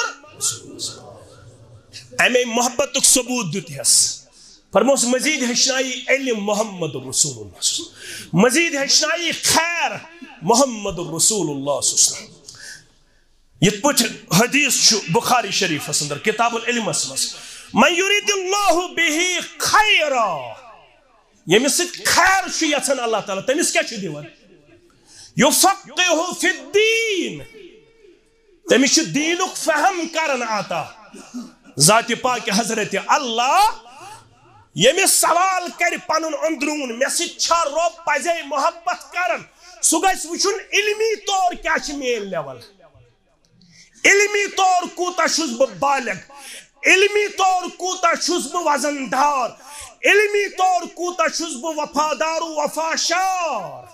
A: امی محبت تک ثبوت دیتی ہس فرموس مزید ہشنائی علم محمد رسول اللہ مزید ہشنائی خیر محمد رسول اللہ صلی اللہ علیہ وسلم یہ پوچھ حدیث بخاری شریف اندر کتاب العلم اسمس من یرید اللہ به خیرا یمس خیر چھ یژھان اللہ تعالی تمس کیا چھ دیوان یفقہہ فی الدین تمس چھ دینک فہم کرن آتا ذات پاک حضرت اللہ یمس سوال کر پنن اندرون مے سۭتۍ چھا رب پزے محبت کرن سہ گژھِ وٕچھُن علمی طور کیا چھ میٲنۍ لیول علمی طور کوتا چھُس بہٕ بالغ علمی طور کوتا چھُس بہٕ وزندار علمی طور کوتا چھُس بہٕ وفادار و وفاشار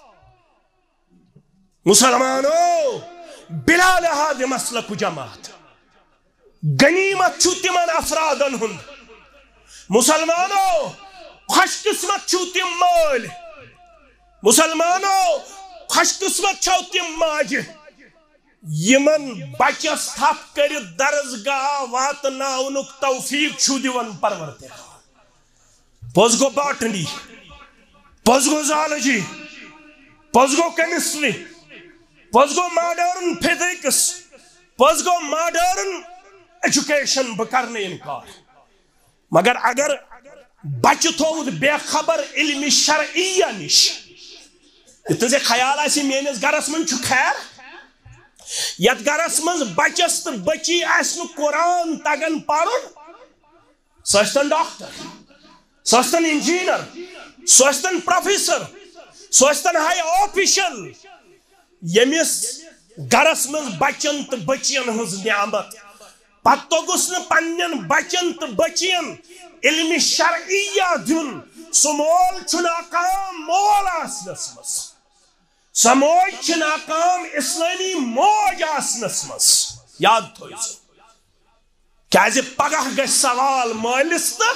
A: مسلمانو بلا لحاظ مسلک جماعت غنیمت چھُ تمن افرادن ہُنٛد مسلمانو خوش قسمت چھو تم مال مسلمانو خوش قسمت چھو تم ماجہ یمن بچس تھپ کر درسگاہ واتناونک توفیق چھو دیون پروردگار پوز گو باٹنی پوز گو زالجی پوز گو کیمسٹری پوز گو ماڈرن فزکس پوز گو ماڈرن ایجوکیشن بکرنے انکار مگر اگر بچ تھوود بے خبر علم شرعیہ نش اتن سے خیال آسی میانس گرس من چھ خیر یت گرس من بچس تو بچی آس قرآن تگن پرن سستن ڈاکٹر سستن انجینئر سستن پروفیسر سستن ہائی آفیشل یمس گرس من بچن تو بچین ہز نعمت پتہ گوس نا پنن بچن تو بچین علم شرعیہ دن سہ مول چھ ناکام مول آسنس مس سہ موج چھ ناکام اسلامی موج آسنس مس یاد تھو کیازِ پگہ گژھِ سوال مالس تو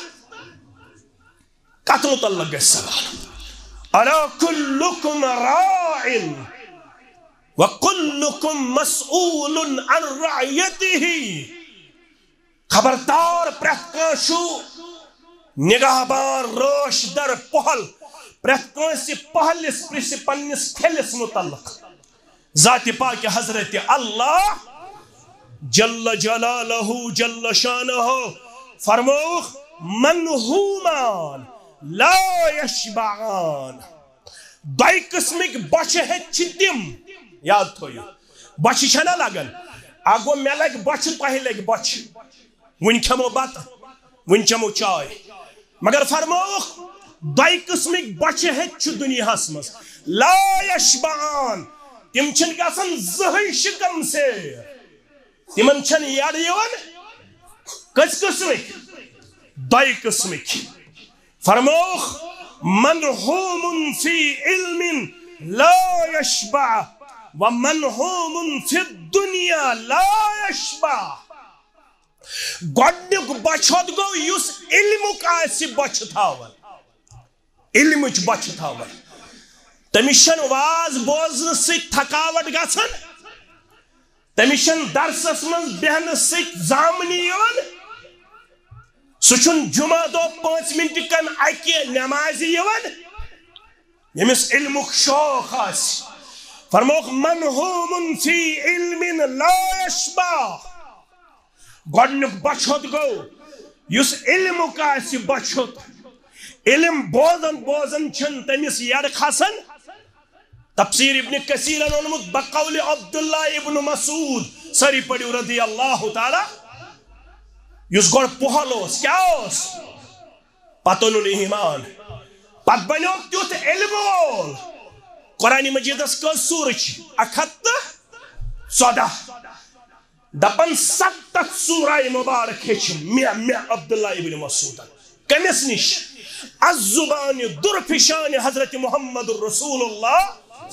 A: کتھ متعلق گژھِ سوال الا کلکم راع وکلکم مسئول عن رعیتہ خبردار پرت کانشو نگاہ بان روش در پہل پرت کانسی پہلس پرس پنس کھلس متعلق ذات پاک حضرت اللہ جل جلالہ جل شانہ فرموخ منہومان لا یشبعان دائی قسمک بچ ہے تم یاد تھو بچ چھنا لگن اگو مے لگ بچ تہ لگ بچ ون کھمو بت ون چمو چائے مگر فرموخ دائی قسمک بچ ہے دنیا مز لا یشبعان تم چھن گژھان زہن شکم سے تمن چھن یاد یوان کس قسمک دائی قسمک فرموخ منہوم فی علم لا یشبع ومنہوم فی الدنیا لا یشبع گۄڈنیُک بچت گو یس علمک آسہِ بچ تھاون علمچ بچ تھاون تمس چھن واز بوزن سۭتۍ تھکاوٹ گژھان تمس چھن درسس من بیہنہٕ سۭتۍ زامنی یوان سہ چھن جمعہ دۄہ 5 منٹ کن اکہ نماز یوان یمس علمک شوق آسہِ فرموخ منہوم فی علم لا یشبع گۄڈنیُک بچت گو یس علمک آسہِ بچت علم بوزن بوزن چھن تمس یڑ کھسان تفسیر ابن کثیر اونمت بقول عبداللہ ابن مسعود سری پڑھو رضی اللہ تعالی یس گوڑ پہل کیا پتہ اون ایمان پت بنو تیت علم وول قرآن مجیدس کس سورہ 114 دپن 7 سورہ مبارک میں عبداللہ ابن مسعود کمس نش الزبان درفشان حضرت محمد رسول اللہ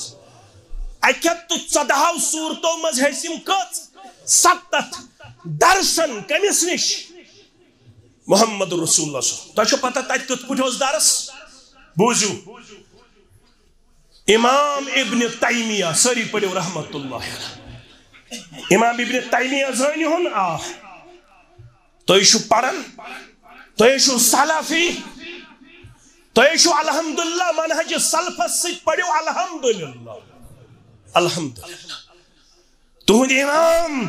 A: 114 صورتوں مز ہسم کت 7 درسن کمس نش محمد رسول اللہ صلی اللہ علیہ وسلم پتہ تت کت پٹھوس درس بوزو امام ابن تیمیہ سری پڑھو رحمت اللہ امام ابن تیمیہ زانی ہون تو پڑھن تو سلفی تو الحمدللہ منہج سلف ست پڑھو الحمدللہ الحمدللہ تہند امام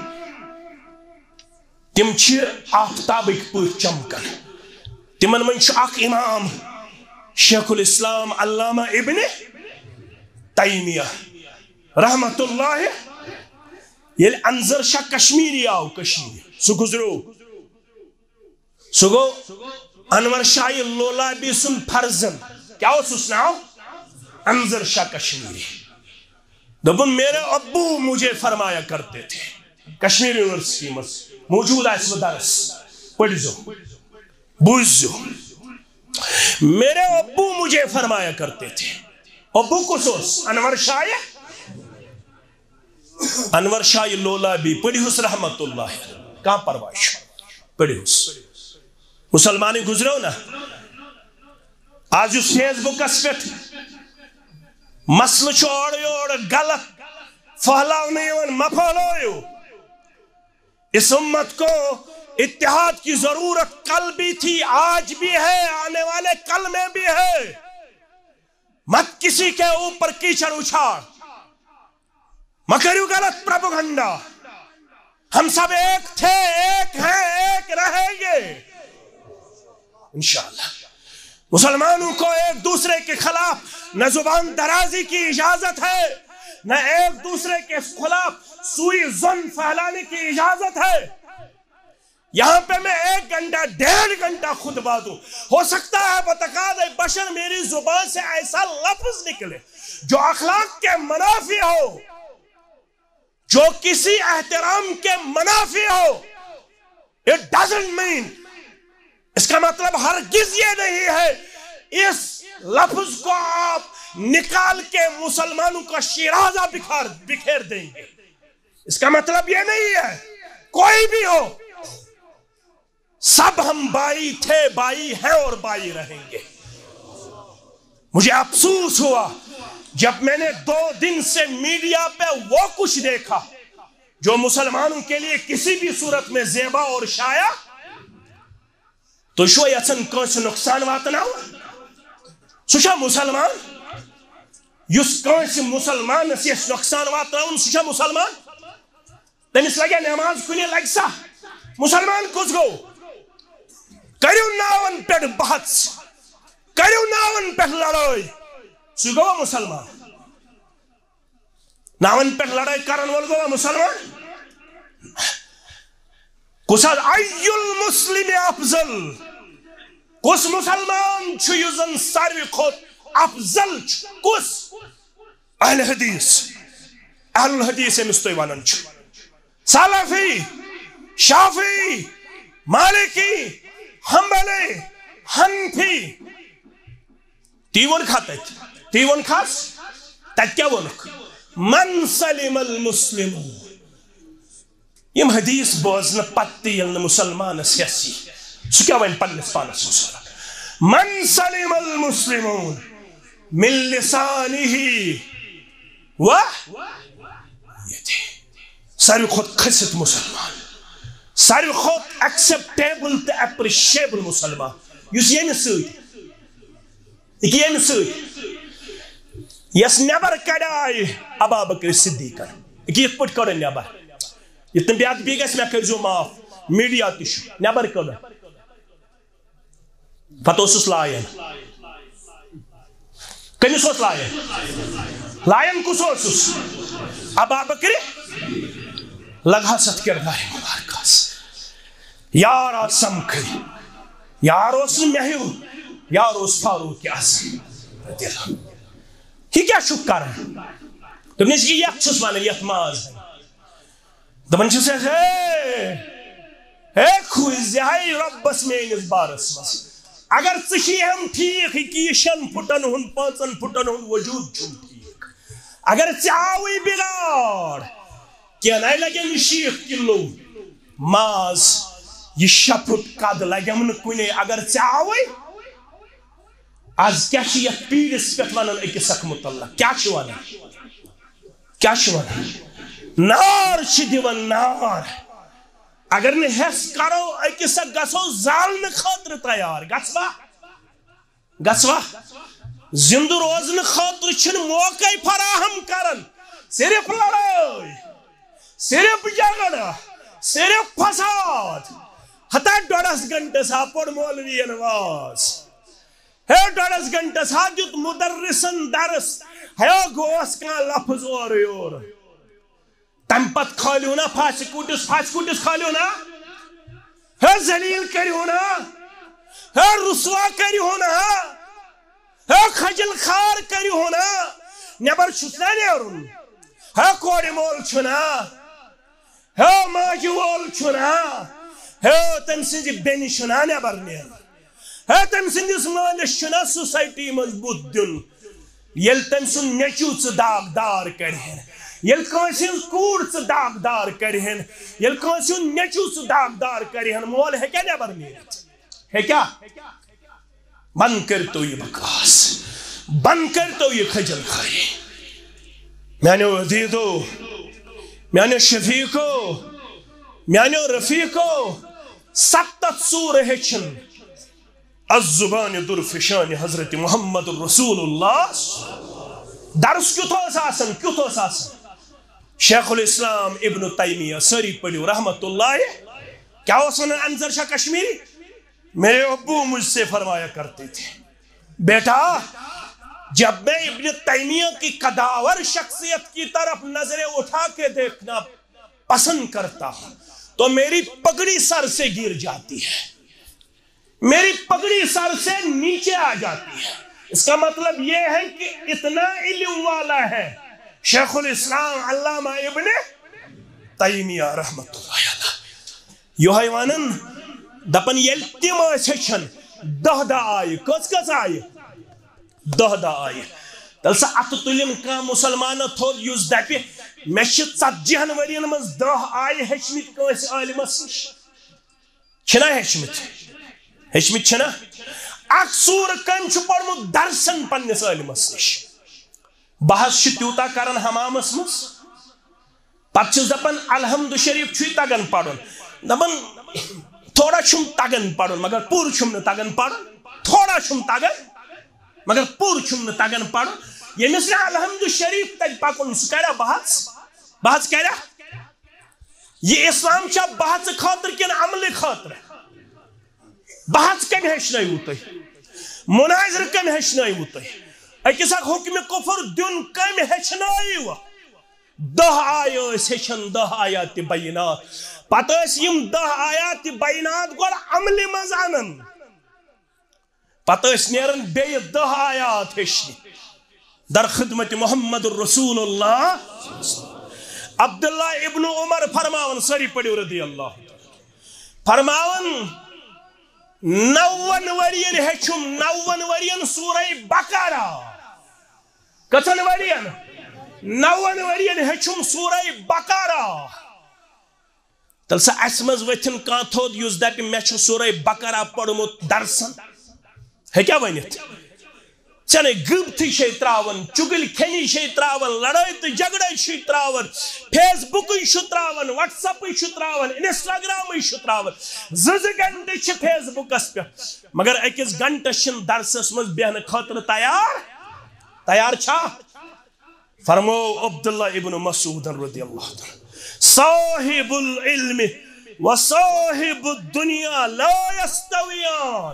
A: تم آفتابک پہ چمکن تمن من اخ امام شیخ الاسلام علامہ ابن تیمیہ رحمت اللہ یل انظر شاہ کشمیری آو کشمیر سو گزرو سو گو انور شاہ لولابی سن فرزن کیا ہو سناؤ انظر شاہ کشمیری دبن میرے ابو مجھے فرمایا کرتے تھے کشمیر یونیورسٹی میں موجود ہے اس درس پڑھو بوزو میرے ابو مجھے فرمایا کرتے تھے ابو کسوس انور شاہ لولابی پڑھوس رحمت اللہ کہاں پرواش پڑھوس مسلمانی گزرو نا آج اس فیس بک اس پہ مسئلہ چھوڑ یوڑ غلط پھیلاؤ نہیں مپھیلاؤ اس امت کو اتحاد کی ضرورت کل بھی تھی آج بھی ہے آنے والے کل میں بھی ہے مت کسی کے اوپر کیچڑ اچھاڑ مکریو غلط پروپیگنڈا ہم سب ایک تھے ایک ہیں ایک رہیں گے انشاءاللہ مسلمانوں کو ایک دوسرے کے خلاف نہ زبان درازی کی اجازت ہے، نہ ایک دوسرے کے خلاف سوئی ظن پھیلانے کی اجازت ہے۔ یہاں پہ میں 1 گھنٹہ 1.5 گھنٹہ خطبہ دوں، ہو سکتا ہے بتقاضۂ بشر میری زبان سے ایسا لفظ نکلے جو اخلاق کے منافی ہو، جو کسی احترام کے منافی ہو۔ It doesn't mean، اس کا مطلب ہرگز یہ نہیں ہے اس لفظ کو آپ نکال کے مسلمانوں کا شیرازہ بکھیر دیں گے۔ اس کا مطلب یہ نہیں ہے، کوئی بھی ہو، سب ہم بائی تھے، بائی ہیں اور بائی رہیں گے۔ مجھے افسوس ہوا جب میں نے 2 دن سے میڈیا پہ وہ کچھ دیکھا جو مسلمانوں کے لیے کسی بھی صورت میں زیبا اور شایع تو شو یژھان کانسہ نقصان واتناو، سہ چھا مسلمان؟ یس کانسہ مسلمانس یس نقصان واتناون سہ چھا مسلمان؟ تمس لگے نماز کنے لگ سا؟ مسلمان کس گو؟ کریو ناون پہ بحث، کریو ناون پہ لڑائی، سہ گو مسلمان؟ ناون پہ لڑائی کرن وول گو مسلمان؟ کس ای المسلم افضل، کس مسلمان چھ یزن ساروی کھوت افضل چھ، کس؟ اہل حدیث، اہل الحدیث امس تھی ونان چھ، سلفی، شافعی، مالکی، حنبلی، حنفی، تی ون کھا تی ون کھاس تت کیا ونک؟ من سلم المسلمون۔ یم حدیث بوزن پتی یل مسلمان سیاسی سہ کیا ون پنس پانس مسلمان؟ من سلم المسلمون من لسانہ و یدہ۔ ساروی کھوت کھست مسلمان، ساروی کھوت ایکسپٹیبل تو اپریشیبل مسلمان یس یم یم یس نبر کڑائی ابا بکر صدیق یت پٹ کڑ نبر، یہ بیات بی گھس مے کرزو معاف، میڈیا تش نبر کڑ، پتہ اوسس لائن، کمس اوس لائن؟ لائن کس اوسس؟ ابا بکر لگا ست کردار مبارکس، یار سمکھری، یار اوس مہیو، یار اوس فاروق اعظم رضی اللہ۔ یہ کیا چھُ کران؟ دپنس یہ یت چھس ونان یت ماز دپان چھس ہے کھوز ہے ربس میٲنِس بارس مز، اگر ژٕ ہم ٹھیک یہ 6 فٹن ہُنٛد 5 فٹن ہُنٛد وجود چھُم ٹھیک، اگر ژےٚ آوٕے بگاڑ کینٛہہ لگیم 6 کلو ماز، یہ 6 فٹ قد لگیم نہٕ کُنے، اگر ژےٚ آوٕے آز کیا چھ یت پیڑس پہ ونان اکس اک متعلق، کیا چھ ونان؟ کیا چھ ونان؟ نار چھ دیوان نار، اگر نہ حس کرو اکس اک گژھو زالن خاطر تیار، گژھوا زندہ روزن خاطر چھن موقع فراہم کرن، صرف لڑائی، صرف جھگڑا، صرف فساد، ہتا 1.5 گھنٹس ہا پوڑ مولوین واز، ہے 1.5 گھنٹس ہا دیت مدرسن درس، ہے گوس کان لفظ اور یور، تم پت کھالیو نا پھاسکوٹس کھالیو نا، ہے ذلیل کریو نا، ہے رسوا کریو نا، ہے خجل خار کریو نا، نبر چھس نا نیرون، ہے کوڑی مول چھنا، ہے ماجی وول چھنا، ہے تم سنجی بینی چھنا نبر نیرون، ہے تم سندس مالس چھنا سوسائٹی مضبوط دن، یل تم سن نیچو ژ داغدار کرہن، یل کانسن کوڑ ژ داغدار کرہن، یل کانسن نیچو ژ داغدار کرہن، مول ہے کیا نبر نیرت؟ ہے کیا؟ بند کرتو یہ بکواس، بند کرتو یہ خجل خاری۔ میانو عزیزو، میانو شفیقو، میانو رفیقو، 7 سور ہیچن الزبان درفشان حضرت محمد رسول اللہ۔ درس کیوتھوس آسن، کیوتھوس آسن؟ شیخ الاسلام ابن تیمیہ سری پڑھو رحمت اللہ، کیا اس ونان انظر شاہ کشمیری؟ میرے ابو مجھ سے فرمایا کرتے تھے بیٹا جب میں ابن تیمیہ کی قداور شخصیت کی طرف نظریں اٹھا کے دیکھنا پسند کرتا ہوں تو میری پگڑی سر سے گر جاتی ہے، میری پگڑی سر سے نیچے آ جاتی ہے۔ اس کا مطلب یہ ہے کہ اتنا علم والا ہے شیخ الاسلام علامہ ابن تیمیہ رحمت اللہ علیہ۔ یہ وانن دپن یل تم ہچن دہ دہ آئی، کس آئی؟ دہ دہ آئی۔ تل سا ات تلن کا مسلمان تھود یس دپہ مے چھ 40 ورین مز 10 آئی ہچمت کنس عالمس نش، چھنا ہچمت چھنا اخ سور کم چھ پڑمت درسن پنس عالمس نش، بحث چھ تیوتا کرن حمامس مس، پتہ چھس دپن الحمد شریف چھ تگن پڑھن، دپن تھوڑا چھم تگن پڑھن مگر پور چھم نہ تگن پڑھن، تھوڑا چھم تگن مگر پور چھم نہ تگن پڑھن۔ یمس نہ الحمد شریف تج پکن سہ کرا بحث کرا؟ یہ اسلام چھا بحث خاطر کن عمل خاطر؟ بحث کم ہیچنائیو تھی، مناظر کم ہیچنائیو تھی، اکس اک حکم کفر دن کم ہیچنائیو؟ 10 آیے ہیچن 10 آیات بینات، پتہ یم 10 آیات بینات گوڑ عمل مز انن، پتہ نیرن بیہ 10 آیات ہیچن در خدمت محمد الرسول اللہ۔ عبداللہ ابن عمر فرماون، سری پڑھو رضی اللہ فرماون 90 ورین ہیچم 90 ورین سورہ بقرہ، کتن ورین 90 ورین ہیچم سورہ بقرہ۔ تل سا اسمز وتھن کان تھود یس دپ مے چھ سورہ بقرہ پڑھمت درسن، ہے کیا ونت؟ چنے گبتھی شے تراون، چگل کھنی شے تراون، لڑائی تو جھگڑے شے تراون، فیس بک شے تراون، واٹس اپ شے تراون، انسٹاگرام شے تراون، 2 گھنٹے چھ فیس بکس پہ، مگر اکس گھنٹس چھ درسس مز بیہن خاطر تیار چھا؟ فرمو عبداللہ ابن مسعود رضی اللہ عنہ، صاحب العلم و صاحب الدنیا لا یستویان،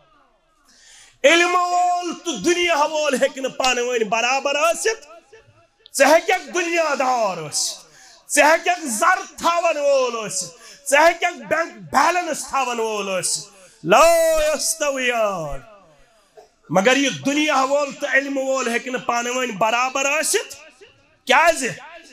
A: علم وول تو دنیا وول ہیکن پانے وین برابر آسد، ژے ہیکیک دنیا دار آسد، ژے ہیکیک زر تھاون وول آسد، ژے ہیکیک بینک بیلنس تھاون وول آسد، لا یستویان، مگر یہ دنیا وول تو علم وول ہیکن پانے وین برابر آسد، کیا زی؟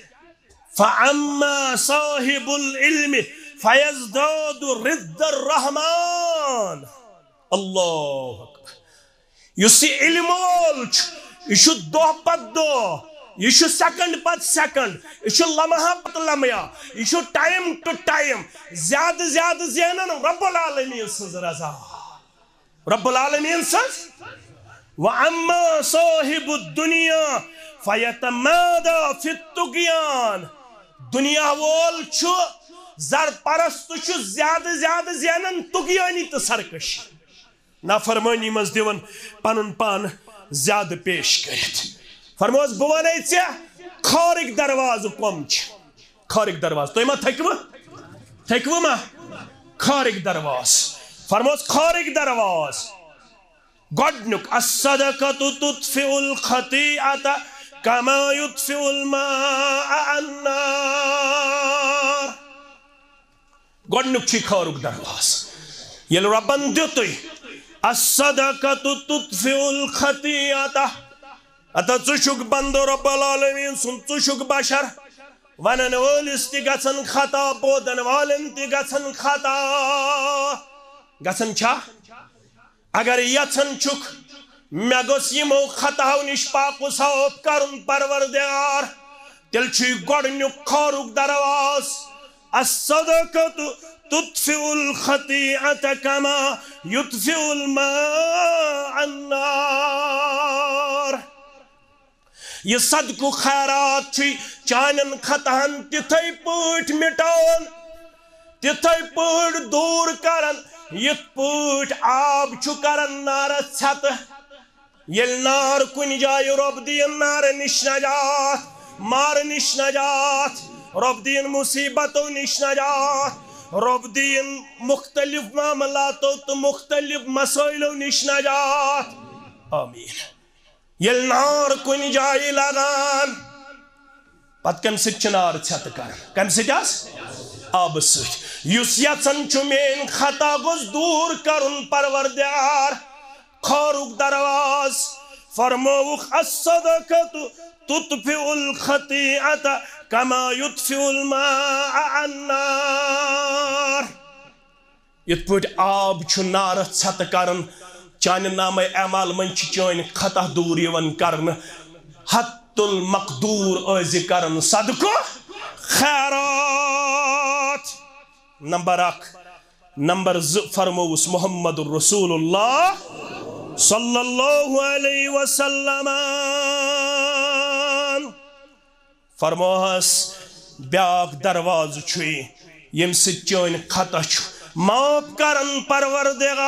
A: فَأَمَّا صَاحِبُ الْعِلْمِ فَيَزْدَادُ رِضَّ الرَّحْمَانِ۔ اللہ اکبر۔ یس علم وول یہ دہ پت دہ، یہ سیکنڈ پت سیکنڈ، یہ لمحہ پت لمحہ، یہ ٹائم ٹو ٹائم، زیادہ زیادہ زینن رب العالمین سز رضا، رب العالمین سز۔ وَأَمَّا صَاحِبُ الدُّنْيَا فَيَتَمَادَى فِي الطُّغْيَانِ، دنیا وول زر پرست زیادہ زیادہ زینن طغیانی تو سرکش، نافرمانی مز دیون پنن پان زیادہ پیش کرت۔ فرموس بہ ونے ژے خارق دروازہ کم چھ، خارق دروازہ تُہۍ ما تھکوٕ ما خارق درواز؟ فرموس خارق درواز گۄڈنیُک الصدقۃ تطفئ الخطیئۃ کما یطفئ الماء النار، گۄڈنیُک چھ خارق درواز، ییٚلہِ رۄبن دیُتُے الصدقۃ تطفئ الخطیئۃ، اتا ژٕ بندو رب العالمین سن ژٕ بشر، ونن وٲلِس تہِ گژھن خطا، بودن والن تہِ گژھن خطا، گژھن چھا؟ اگر یژھن چھُکھ مےٚ گوٚژھ یِمو خطاہو نش پاک و صاف کرُن پروردگار، تیٚلہِ چھُے گۄڈنیُک خارُک درواز الصدقۃ تطفئ الخطیئۃ کما یطفئ الماء النار، یہ صدقہ خیرات چھ چانن خطہن تتھے پٲٹھۍ مٹاون، تتھے پٲٹھۍ دور کرن یتھ پٲٹھۍ آب چھُ کرن نارس ژھٮ۪تہٕ، ییٚلہِ نار کُنہِ جایہِ رۄب دِیِن نارٕ نِش نجات، مارٕ نِش نجات، رۄب دِیِن مصیبتو نِش نجات، رۄب دِیِن مختلف معاملاتو تہٕ مختلف مسٲیلو نِش نجات، آمین یل نار کن جائے لگان پت کم ست نار ھت کر کم ست آب ست یس یژن چھ مین خطا گوس دور کرن پروردگار خارک درواز فرموک الصدقۃ تطفئ الخطیئۃ کما یطفئ الماء النار یت پٹ آب چھ نار ھت کرن چانہ نامہ اعمال من چون خطا دور یوان کرن حت المقدور از کرن صدقہ خیرات نمبر 1 نمبر 2 فرموس محمد الرسول اللہ صلی اللہ علیہ وسلم فرموہس بیاک دروازہ چھوئی یم ست چون خطا چھ معاف کرن پروردگار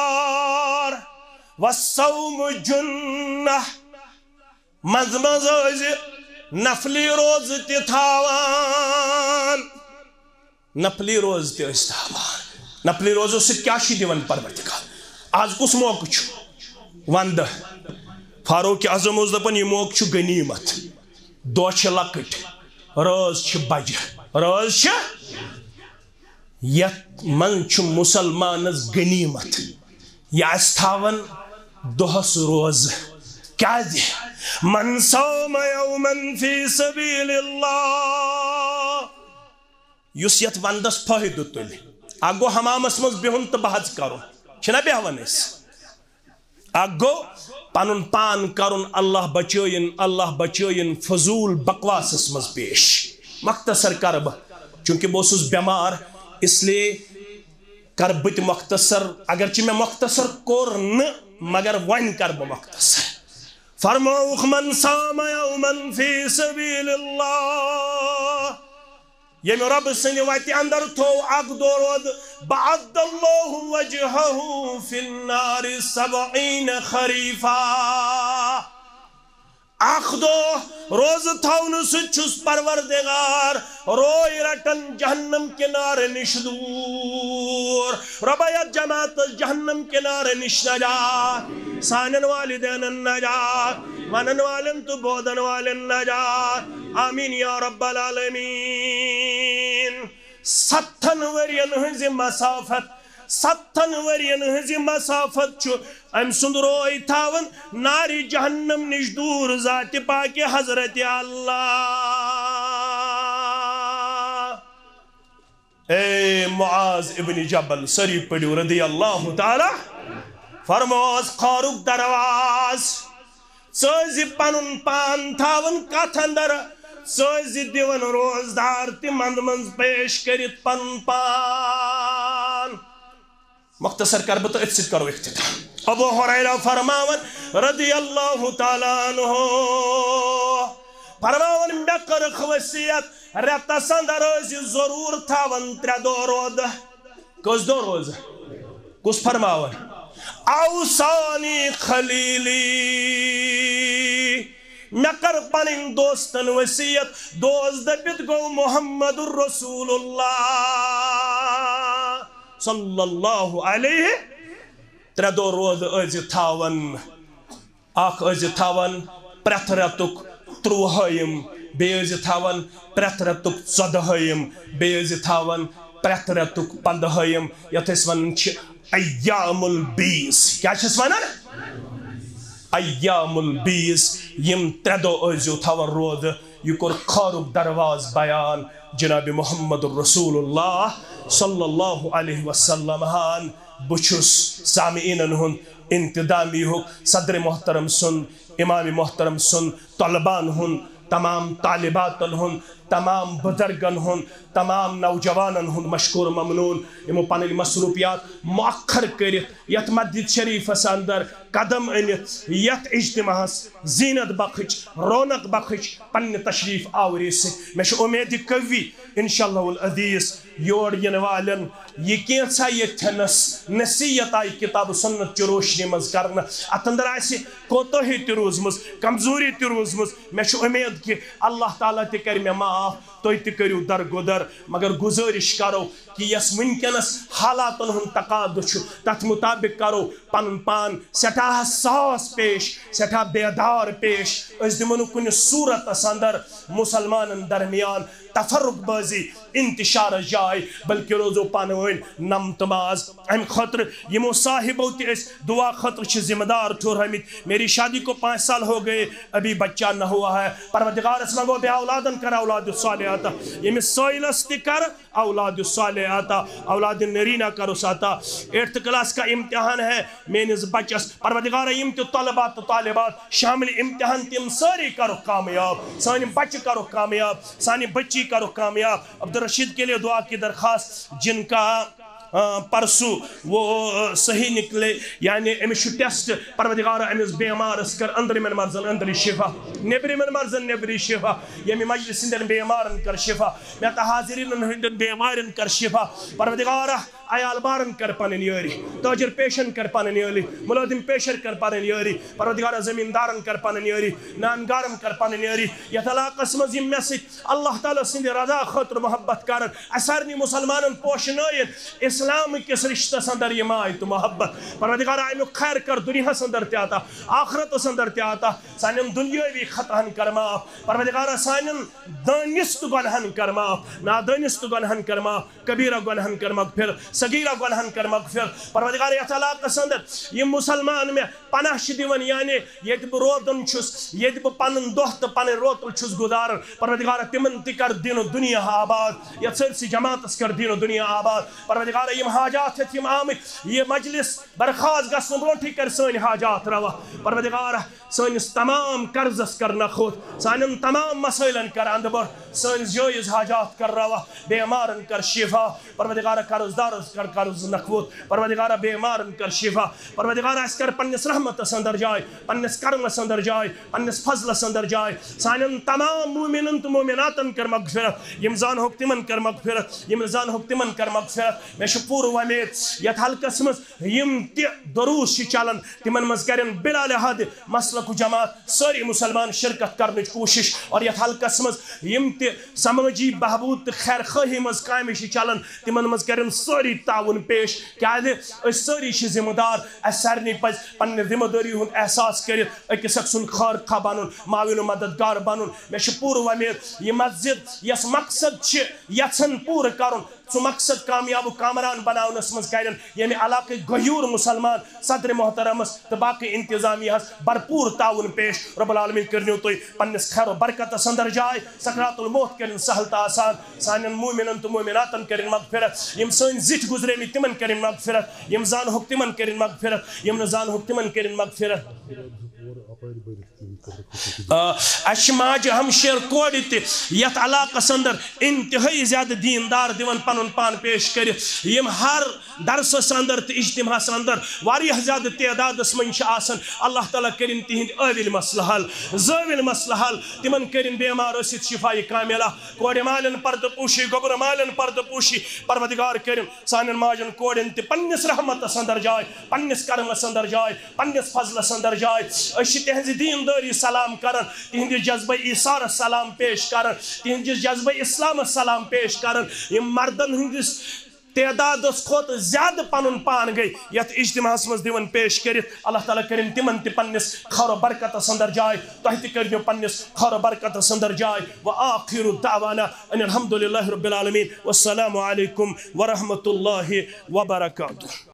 A: والصوم جنہ مز مز نفلی روز تی تھاوان نفلی روز تی اس تھاوان نفلی روزو سے کیا شی دیون پروردگار آج کس موقع چھو وند فاروق اعظم اس دپن یہ موقع چھو غنیمت دو چھ لکٹ روز چھ بج روز چھ یت من چھ مسلمانس غنیمت یہ اس تھاون دوہس روز کیا دی من صوم یوما فی سبیل اللہ یس یت وندس فائدہ تلی اگو حمامس مز بہن تو بحث کرو چھنا بیہون اس اگو پنن پان کرن اللہ بچوین فضول بکواسس مز پیش مختصر کرب چونکہ بہت بیمار اس لیے کر بت مختصر اگرچہ میں مختصر کور مگر ون کر بہ مختصر فرموک من صام یوما فی سبیل اللہ یم رب سن وتی اندر تو اک دو رود بعد اللہ وجہہ فی النار 70 خریفا اخ دو روز تھون سچس پروردگار روئی رٹن جہنم کنار نش دور ربایت جماعت جہنم کنار نش نجات سانن والدین النجات ونن والن تو بودن والن نجات آمین یا رب العالمین 7 ورین ہنز مسافت 7 ورین ہنز مسافت چھو ام سند روئی تھاون ناری جہنم نش دور ذات پاک حضرت اللہ اے معاذ ابن جبل سری پڑیو رضی اللہ تعالی فرموز خاروق درواز سوزی پنن پان تھاون کت اندر سوزی دیون روزدار تی مند منز پیش کرت پنن پان مختصر کر بتا اتسید کرو اختتام ابو حریرہ فرماون رضی اللہ تعالیٰ عنہ فرماون بکر خوصیت رتا سندروزی ضرور تھاون 3 دو رود کس دو روز کس فرماون اوسانی خلیلی مکر پنن دوستن وسیعت دوست دبت گو محمد الرسول اللہ صلی اللہ علیہ 3 دو روز از تھاون اخ از تھاون پرت رتک 30 بی از تھاون پرت رتک 14 بی از تھاون پرت رتک 15 یت اس ون چھ ایام البیس کیا چھس ونان ایام البیس یم 3 دو از تھاون روز یہ کور خاروق درواز بیان جناب محمد الرسول اللہ صلی اللہ علیہ وسلم ہان بچس سامعین ہن انتدامی ہو صدر محترم سن امام محترم سن طلبان ہن تمام طالبات ہن تمام بزرگن ہن تمام نوجوانن ہن مشکور ممنون امو پانل مصروفیات مؤخر کرت یت مسجد شریف اندر قدم انت یت اجتماع زینت بخچ رونق بخچ پن تشریف آوری سے میں امید قوی انشاءاللہ العزیز یور ین والن یہ کینسا یہ تھنس نصیحت آئی کتاب سنت چی روشنی مز کرنا ات اندر آسی کوتاہی تی روزمز کمزوری تی روزمز میں امید کہ اللہ تعالیٰ تی کر میں معاف معاف تُہۍ تہِ کٔرِو درگُدر مگر گُزٲرِش کرو کہ یس ونکینس حالاتن ہن تقاضہٕ چھُ تتھ مطابق کرو پنن پان سٹھاہ حساس پیش سٹھاہ بیدار پیش أسۍ دِمو نہٕ کُنہِ صوٗرتس اندر مسلمانن درمیان تفرق بازی انتشار جائے بلکہ روزو پانوین نم تماز ام خطر یمو صاحبو تی اس دعا خطر چھ ذمہ دار ٹھہرمت میری شادی کو 5 سال ہو گئے ابھی بچہ نہ ہوا ہے پروردگار اس منگو بے اولادن کر اولاد صالحات یمس سوئلس تی کر اولاد صالحات اولاد نرینہ کرو ساتا 8th کلاس کا امتحان ہے مینز بچس پروردگار یم تی طلبات طالبات شامل امتحان تم ساری کرو کامیاب سانی بچ کرو کامیاب سانی بچی کرو کامیاب عبدالرشید کے لیے دعا کی درخواست جن کا پرسو وہ صحیح نکلے یعنی امشو ٹیسٹ پروردگار امس بیمارس کر اندر من مرزن اندری شفا نبری من مرزن نبری شفا یمی مجلس اندر بیمارن کر شفا میتا حاضرین اندر بیمارن کر شفا پروردگار عیال بارن کر پانن یاری تاجر پیشن کر پانن یاری ملازم پیشر کر پانن یاری پروردگار زمیندارن کر پانن یاری نانگارن کر پانن یاری یت علاقس مز یم مسجد اللہ تعالی سند رضا خاطر محبت کرن اسارنی مسلمانن پوشنائن اسلام کس رشتہ اندر یم آئی تو محبت پروردگار امیک خیر کر دنیا اندر تہ آتا آخرت اندر تہ آتا سانن دنیاوی خطاہن کر معاف پروردگار سانن دانست گناہن کر معاف نادانست گناہن کر معاف کبیرہ گناہن کر مغفر صغیرہ گناہن کر مغفر پروردگار یت علاقس اندر یم مسلمان میں پناہ چھ دیوان یعنی یت بہ روزن چھس یت بہ پنن دہ تو پنن روتل چھس گزارن پروردگار تمن تہ کر دین و دنیا آباد یت سرسی جماعتس کر دین و دنیا آباد پروردگار یم حاجات ہت یم آمت یہ مجلس برخاست گژھن برونٹھے کر سن حاجات روا پروردگار سنس تمام قرضس کر نخوت سانن تمام مسائلن کر اندبر سنس جائز حاجات کر روا بیمارن کر شفا پروردگار قرض دارس کر قرض نخوت پروردگار بیمارن کر شفا پروردگار اس کر پنس رحمتس اندر جائے پنس کرمس اندر جائے پنس فضلس اندر جائے سانن تمام مومنن تو مومناتن کر مغفرت یم زان ہوک تمن کر مغفرت یم زان ہوک تمن کر مغفرت میں پور ومید یت حلقس مز یم تہ دروس چلان تمن مز کرن بلا لحاظ مسلک جماعت ساری مسلمان شرکت کرنچ کوشش اور یت حلقس مز یم تہ سماجی بہبود خیر خواہی مز کامہ چلان تمن مز کرن ساری تعاون پیش کیازِ ساری ذمہ دار اس سارنی پز پنہ ذمہ داری ہند احساس کرت اکس اک سن خار خواہ بنن معاون و مددگار بنن میں پور ومید یہ مسجد یس مقصد یژھن پور کرن سو مقصد کامیاب و کامران بناونس مز کرن یعنی علاقہ غیور مسلمان صدر محترمس تو باقی انتظامیہ بھرپور تعاون پیش رب العالمین کرنیو تو پنس خیر و برکت اندر جائے سکرات الموت کرن سہل تا آسان سانن مومنن تو مومناتن کرن مغفرت یم سن زٹ گزرے می تمن کرن مغفرت یم زان ہوک تمن کرن مغفرت یم نزان ہوک تمن کرن مغفرت اش ماج ہمشیر کوڑ تہ یت علاقس اندر انتہائی زیادہ دیندار دیون پنن پان پیش کر یم ہر درسس اندر تو اجتماعس اندر واریاہ زیادہ تعدادس من آسان اللہ تعالیٰ کرن تہند عاویل مسئلہ حل زاویل مسئلہ حل تمن کرن بیمار ٲسِتھ شفائی کاملہ کورِ مالن پردٕ پوشی گوبر مالن پردٕ پوشی پروردگار کرن سانن ماجن کورن تہ پنس رحمتس اندر جائے پنس کرمس اندر جائے پنس فضلس اندر جائے اس تہذ دینداری سلام کرن تہندس جذبہ ایثار سلام پیش کرن تہندس جذبہ اسلام سلام پیش کرن یم مردن ہندس تعداد کھت زیادہ پن پان گئی یت اجتماع مز دیون پیش کرت اللہ تعالیٰ کرن تمن تہ پنس خیر و برکتس اندر جائے تہ تہ کرنو پنس خیر و برکتس اندر جائے وآخر دعوانا ان الحمد للہ رب العالمین والسلام علیکم ورحمۃ اللہ وبرکاتہ.